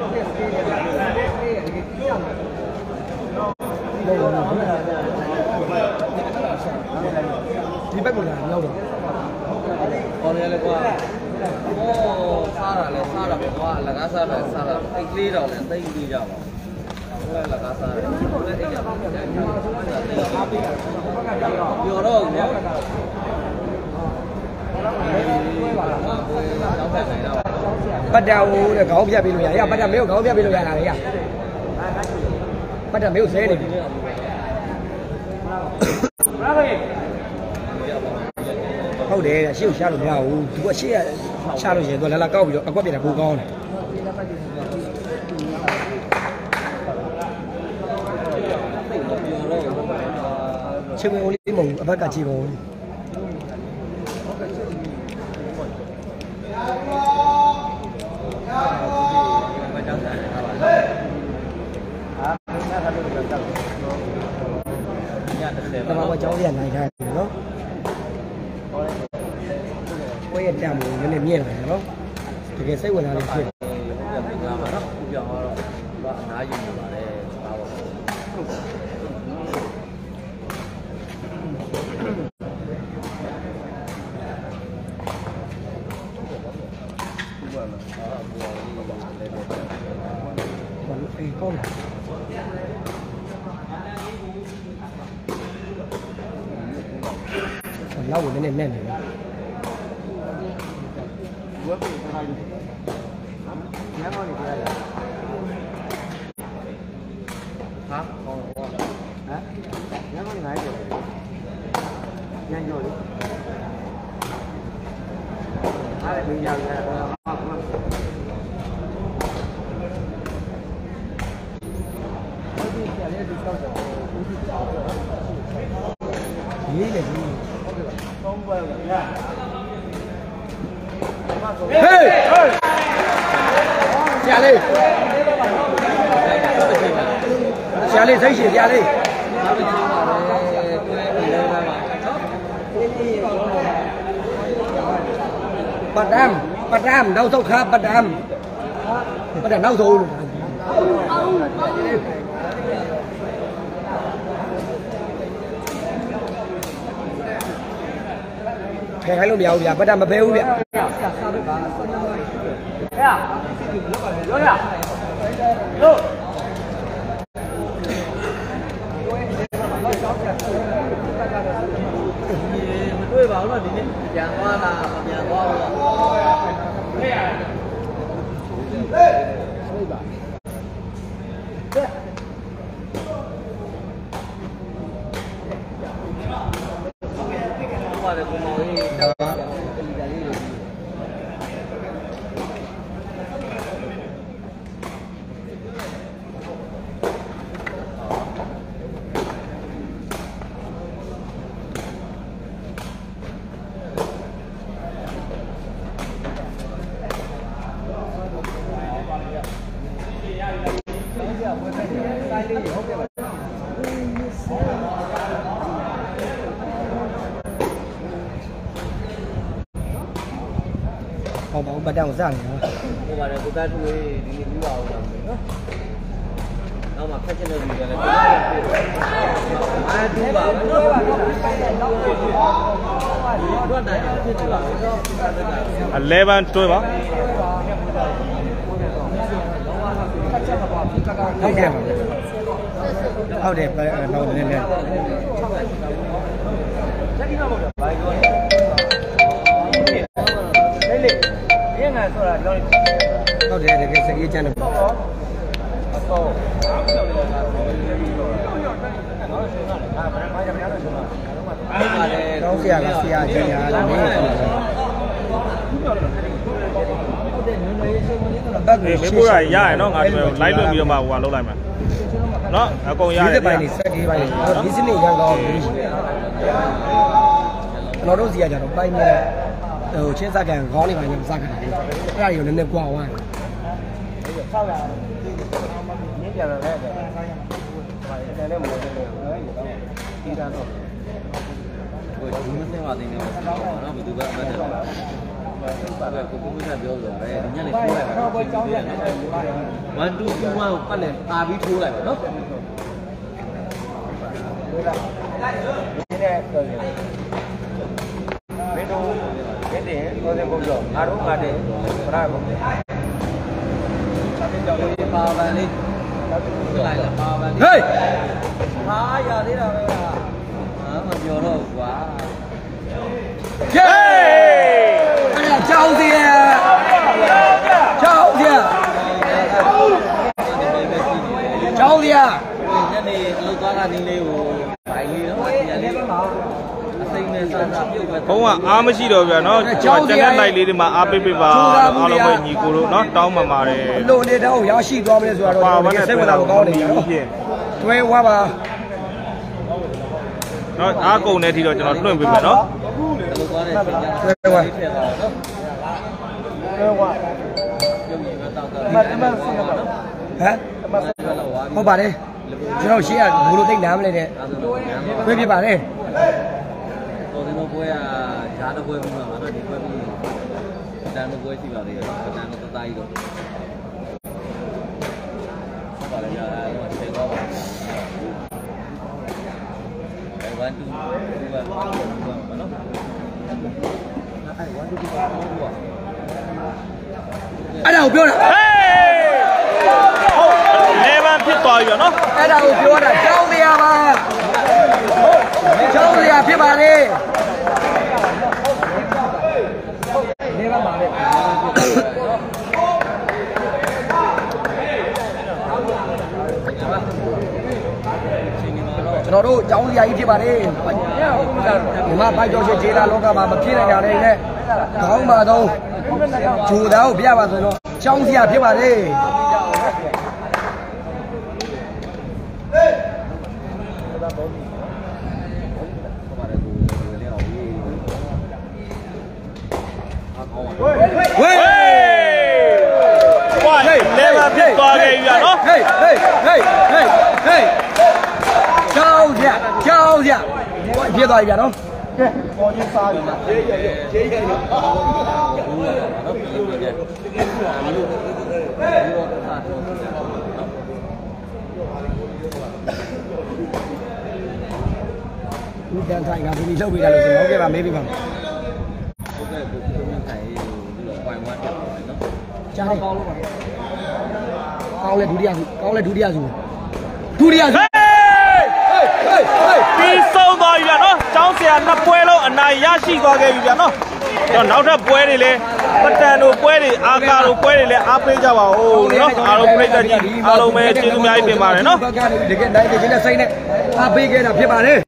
ဒီဘက်ကလာရောက်တော့ခေါ်နေလေကွာโอ้စားတာလဲစားတာကွာလကားစားပဲစားတာအိတ်ကလေးတော့လဲသိပြီးကြပါဘူးလဲလကားစားတယ်လဲအိတ်ကြပါဘူးပြောတော့ဘူးနော်ပတ်တာဟိုတဲ့ခေါင်းပြတ်ပြီးလို့ရရပတ်တာမေကိုခေါင်းပြတ်ပြီးလို့ရတာလေရပတ်တာမေကိုဆဲနေပြီဟုတ်တယ်ရှေ့ကိုရှာလို့မရဘူးသူကရှေ့ကရှာလို့ရှိရင်သူကလာလာကောက်ပြီးတော့အကွက်ပြတာပိုကောင်းတယ်ချင်းဝင်လေးမဟုတ်အဘက်ကကြည့်ကုန်တမန်ကကြောင်းရနိုင်ထားတယ်နော်ဘွေးရတမ်းလို့နည်းနည်းမြင်လာတယ်နော်တကယ်စိတ်ဝင်စားလို့ဖြစ်တယ်ပြန်ပြန်ပါနော်ခုပြောင်းတော့ဘာအနားယူနေပါလဲဒါပါအေးကောင်းလောက်ဝင်နေနဲ့နေတယ်ဘွယ်ပြေးထားတယ်ညမောင်းနေကြရတယ်ဟာဟောဟမ်ညမောင်းနေနိုင်တယ်ညညိုလေအားလည်းမရဘူးဟာရေးတယ်ကြီးသုံးပွဲရဟေးဆရာလေးဆရာလေးသိရှင်ဆရာလေးပတ်ဒမ်ပတ်ဒမ်နောက်ဆုံးခါပတ်ဒမ်ပတ်ဒမ်နောက်ဆုံးလို့ဖယ်ခိုင်းလို့မရဘူးဗျာပတ်ဒမ်မဖယ်ဘူးဗျာရောရလို့မတွေ့ပါဘူးတော့ဒီနေ့ပြန်သွားတာပြန်သွားတော့ဟေးဟေးဆွေးပါပါတယ်ကိုမောင်လေးဟောပါဦးပတ်တန်းကိုစနေနော်ဟိုပါတယ်ကိုသားသူလေးဒီနေ့ပြီးပါဦးလားနော်နောက်မှဖက်ချင်တဲ့လူတွေလည်းအာတူပါဘူးတော့တော့နိုင်ဖြစ်နေပါဘူးတော့အလဲဘန်တွဲပါဟုတ်ကဲ့ဟုတ်တယ်ဟုတ်တယ်နည်းနည်းလက်ဒီမှာပေါ့ဘာပြောလဲလေလေရငါဆိုတာဒီလိုဟုတ်တယ်တကယ်စကြီးချမ်းတယ်ပေါ့အစောကောင်းဆရာကဆရာကြီးညာလည်းမင်းဘက်ကိုမေးဖို့ရရရနော်ငါတို့လိုက်လွှင့်ပြီးတော့မှဟိုကလောက်လိုက်မယ်နော်အကုန်ရတယ်ဒီပိုင်းနေစက်ဒီပိုင်းနေဒီစနစ်ရန်ကောင်းပြီကျွန်တော်တို့စီကကြတော့ပိုင်းနေဟိုချင်းစကန်ခေါင်းနေပိုင်းနဲ့စကန်တယ်အဲ့ဒါတွေကိုနည်းနည်းကွာဝမ်းဆောက်ရနင်းပြန်တယ်လေဒါလည်းမလို့တယ်ဒီတာတော့ကိုဒီမစင်ပါသေးတယ်နော်ဘယ်သူကအမှတ်တယ်ပါကိုကိုကပြောလို့ပဲညနေထိုးလိုက်ပါတော့one two two oneကိုပတ်လဲပါပြီးထိုးလိုက်ပါနော်ထိုးလိုက်ဒီနဲ့ဆိုရင်မင်းတို့ဒီတင်ကိုယ်စင်ပုံကြောငါတို့ငါတဲ့ဘရာပုံပါပန်လေးလိုက်လာပါပန်လေးဟေးဟာရသေးတာပဲဟာမပြောတော့ဘူးကွာဟေးအဲ့ဒါကြောက်စီရကြောက်စီရကြောက်စီရညနေအလုပ်သွားတာနင်းလေးကိုဘိုင်လေးတော့ညနေအစိမ့်နဲ့စားစားပြုတ်ပဲဘုံကအားမရှိတော့ဗျာနော်ကျန်တဲ့နိုင်လေးတွေမှာအားပေးပေးပါအားလုံးပဲညီကိုတို့နော်တောင်းပန်ပါတယ်လို့နေတော့ရရှိသွားမယ်ဆိုတော့စိတ်ဝင်စားဖို့ကောင်းတယ်နော်တွဲဝါပါနော်အားကုန်တဲ့အထိတော့ကျွန်တော်လွှင့်ပေးမယ်နော်တွဲဝါတွဲဝါမတ်မတ်ဆင်းတော့ဟမ်ဟုတ်ပါတယ်ကျွန်တော်ရှေ့ကဘလို့သိနားမလဲတဲ့တွဲပြပါတယ်တော်တယ်တော့ပွဲကဂျားတော့ပွဲပြီးမှာနော်ဒီပွဲပြီးတန်တော့ပွဲရှိပါသေးတယ်တန်တော့တသားကြီးတော့ဟုတ်ပါလေကြာတော့ဆယ်တော့ပါအဲone two two one oneနော်အဲone two twoပါအဲ့ဒါကိုပြောတာဟေးဟုတ်လေဗန်ဖြစ်သွားပြီနော်အဲ့ဒါကိုပြောတာကြောင်းတရားပါကျောင်းရဖြစ်ပါလေနေပါပါလေကျွန်တော်တို့ကျောင်းစရာကြီးဖြစ်ပါလေဒီမှာပိုက်ကျော်ရှိခြေလာလောကမှာမဖြစ်နိုင်ကြတဲ့နဲ့ခေါင်းပါတော့ဂျူသားကိုပြပါဆိုတော့ကျောင်းစရာဖြစ်ပါလေဝေးဝေးဝိုင်းလေဗန်ဖြစ်သွားခဲ့ပြီနော်ဟေးဟေးဟေးဟေးဟေးကျောင်းစရာကျောင်းစရာဖြစ်သွားပြီဗျာနော်ကဲပေါ်ချင်းစားပြီလားရေးရေးရေးရေးနော်ဘူးရနော်ပြီးပြီကြဒီတန်ထိုင်ကဒီလောက်ပေးတာလို့ဆိုတော့ဟုတ်ကဲ့ပါမေးပြပါမယ်ဟုတ်ကဲ့ကိုကိုမြင့်ခိုင်ဒီလိုဝိုင်းဝန်းတက်ပါတယ်နော်ကြားတယ်ကောင်းလို့ပါကောင်းလဲဒုတိယစုကောင်းလဲဒုတိယစုဒုတိယစုဟေးဟေးဟေးပြီးဆုံးသွားပြီဗျာနော်ကျောင်းဆရာနှစ်ပွဲလုံးအနိုင်ရရှိသွားခဲ့ပြီဗျာနော်တော့နောက်ထပ်ပွဲတွေလည်းပတန်တို့ပွဲတွေအာကာတို့ပွဲတွေလည်းအားပေးကြပါဦးနော်အားလုံးပြိတ္တကြီးအားလုံးပဲကျေးဇူးများတင်ပါတယ်နော်တကယ်နိုင်တဲ့ချင်းနဲ့စိတ်နဲ့အားပေးခဲ့တာဖြစ်ပါတယ်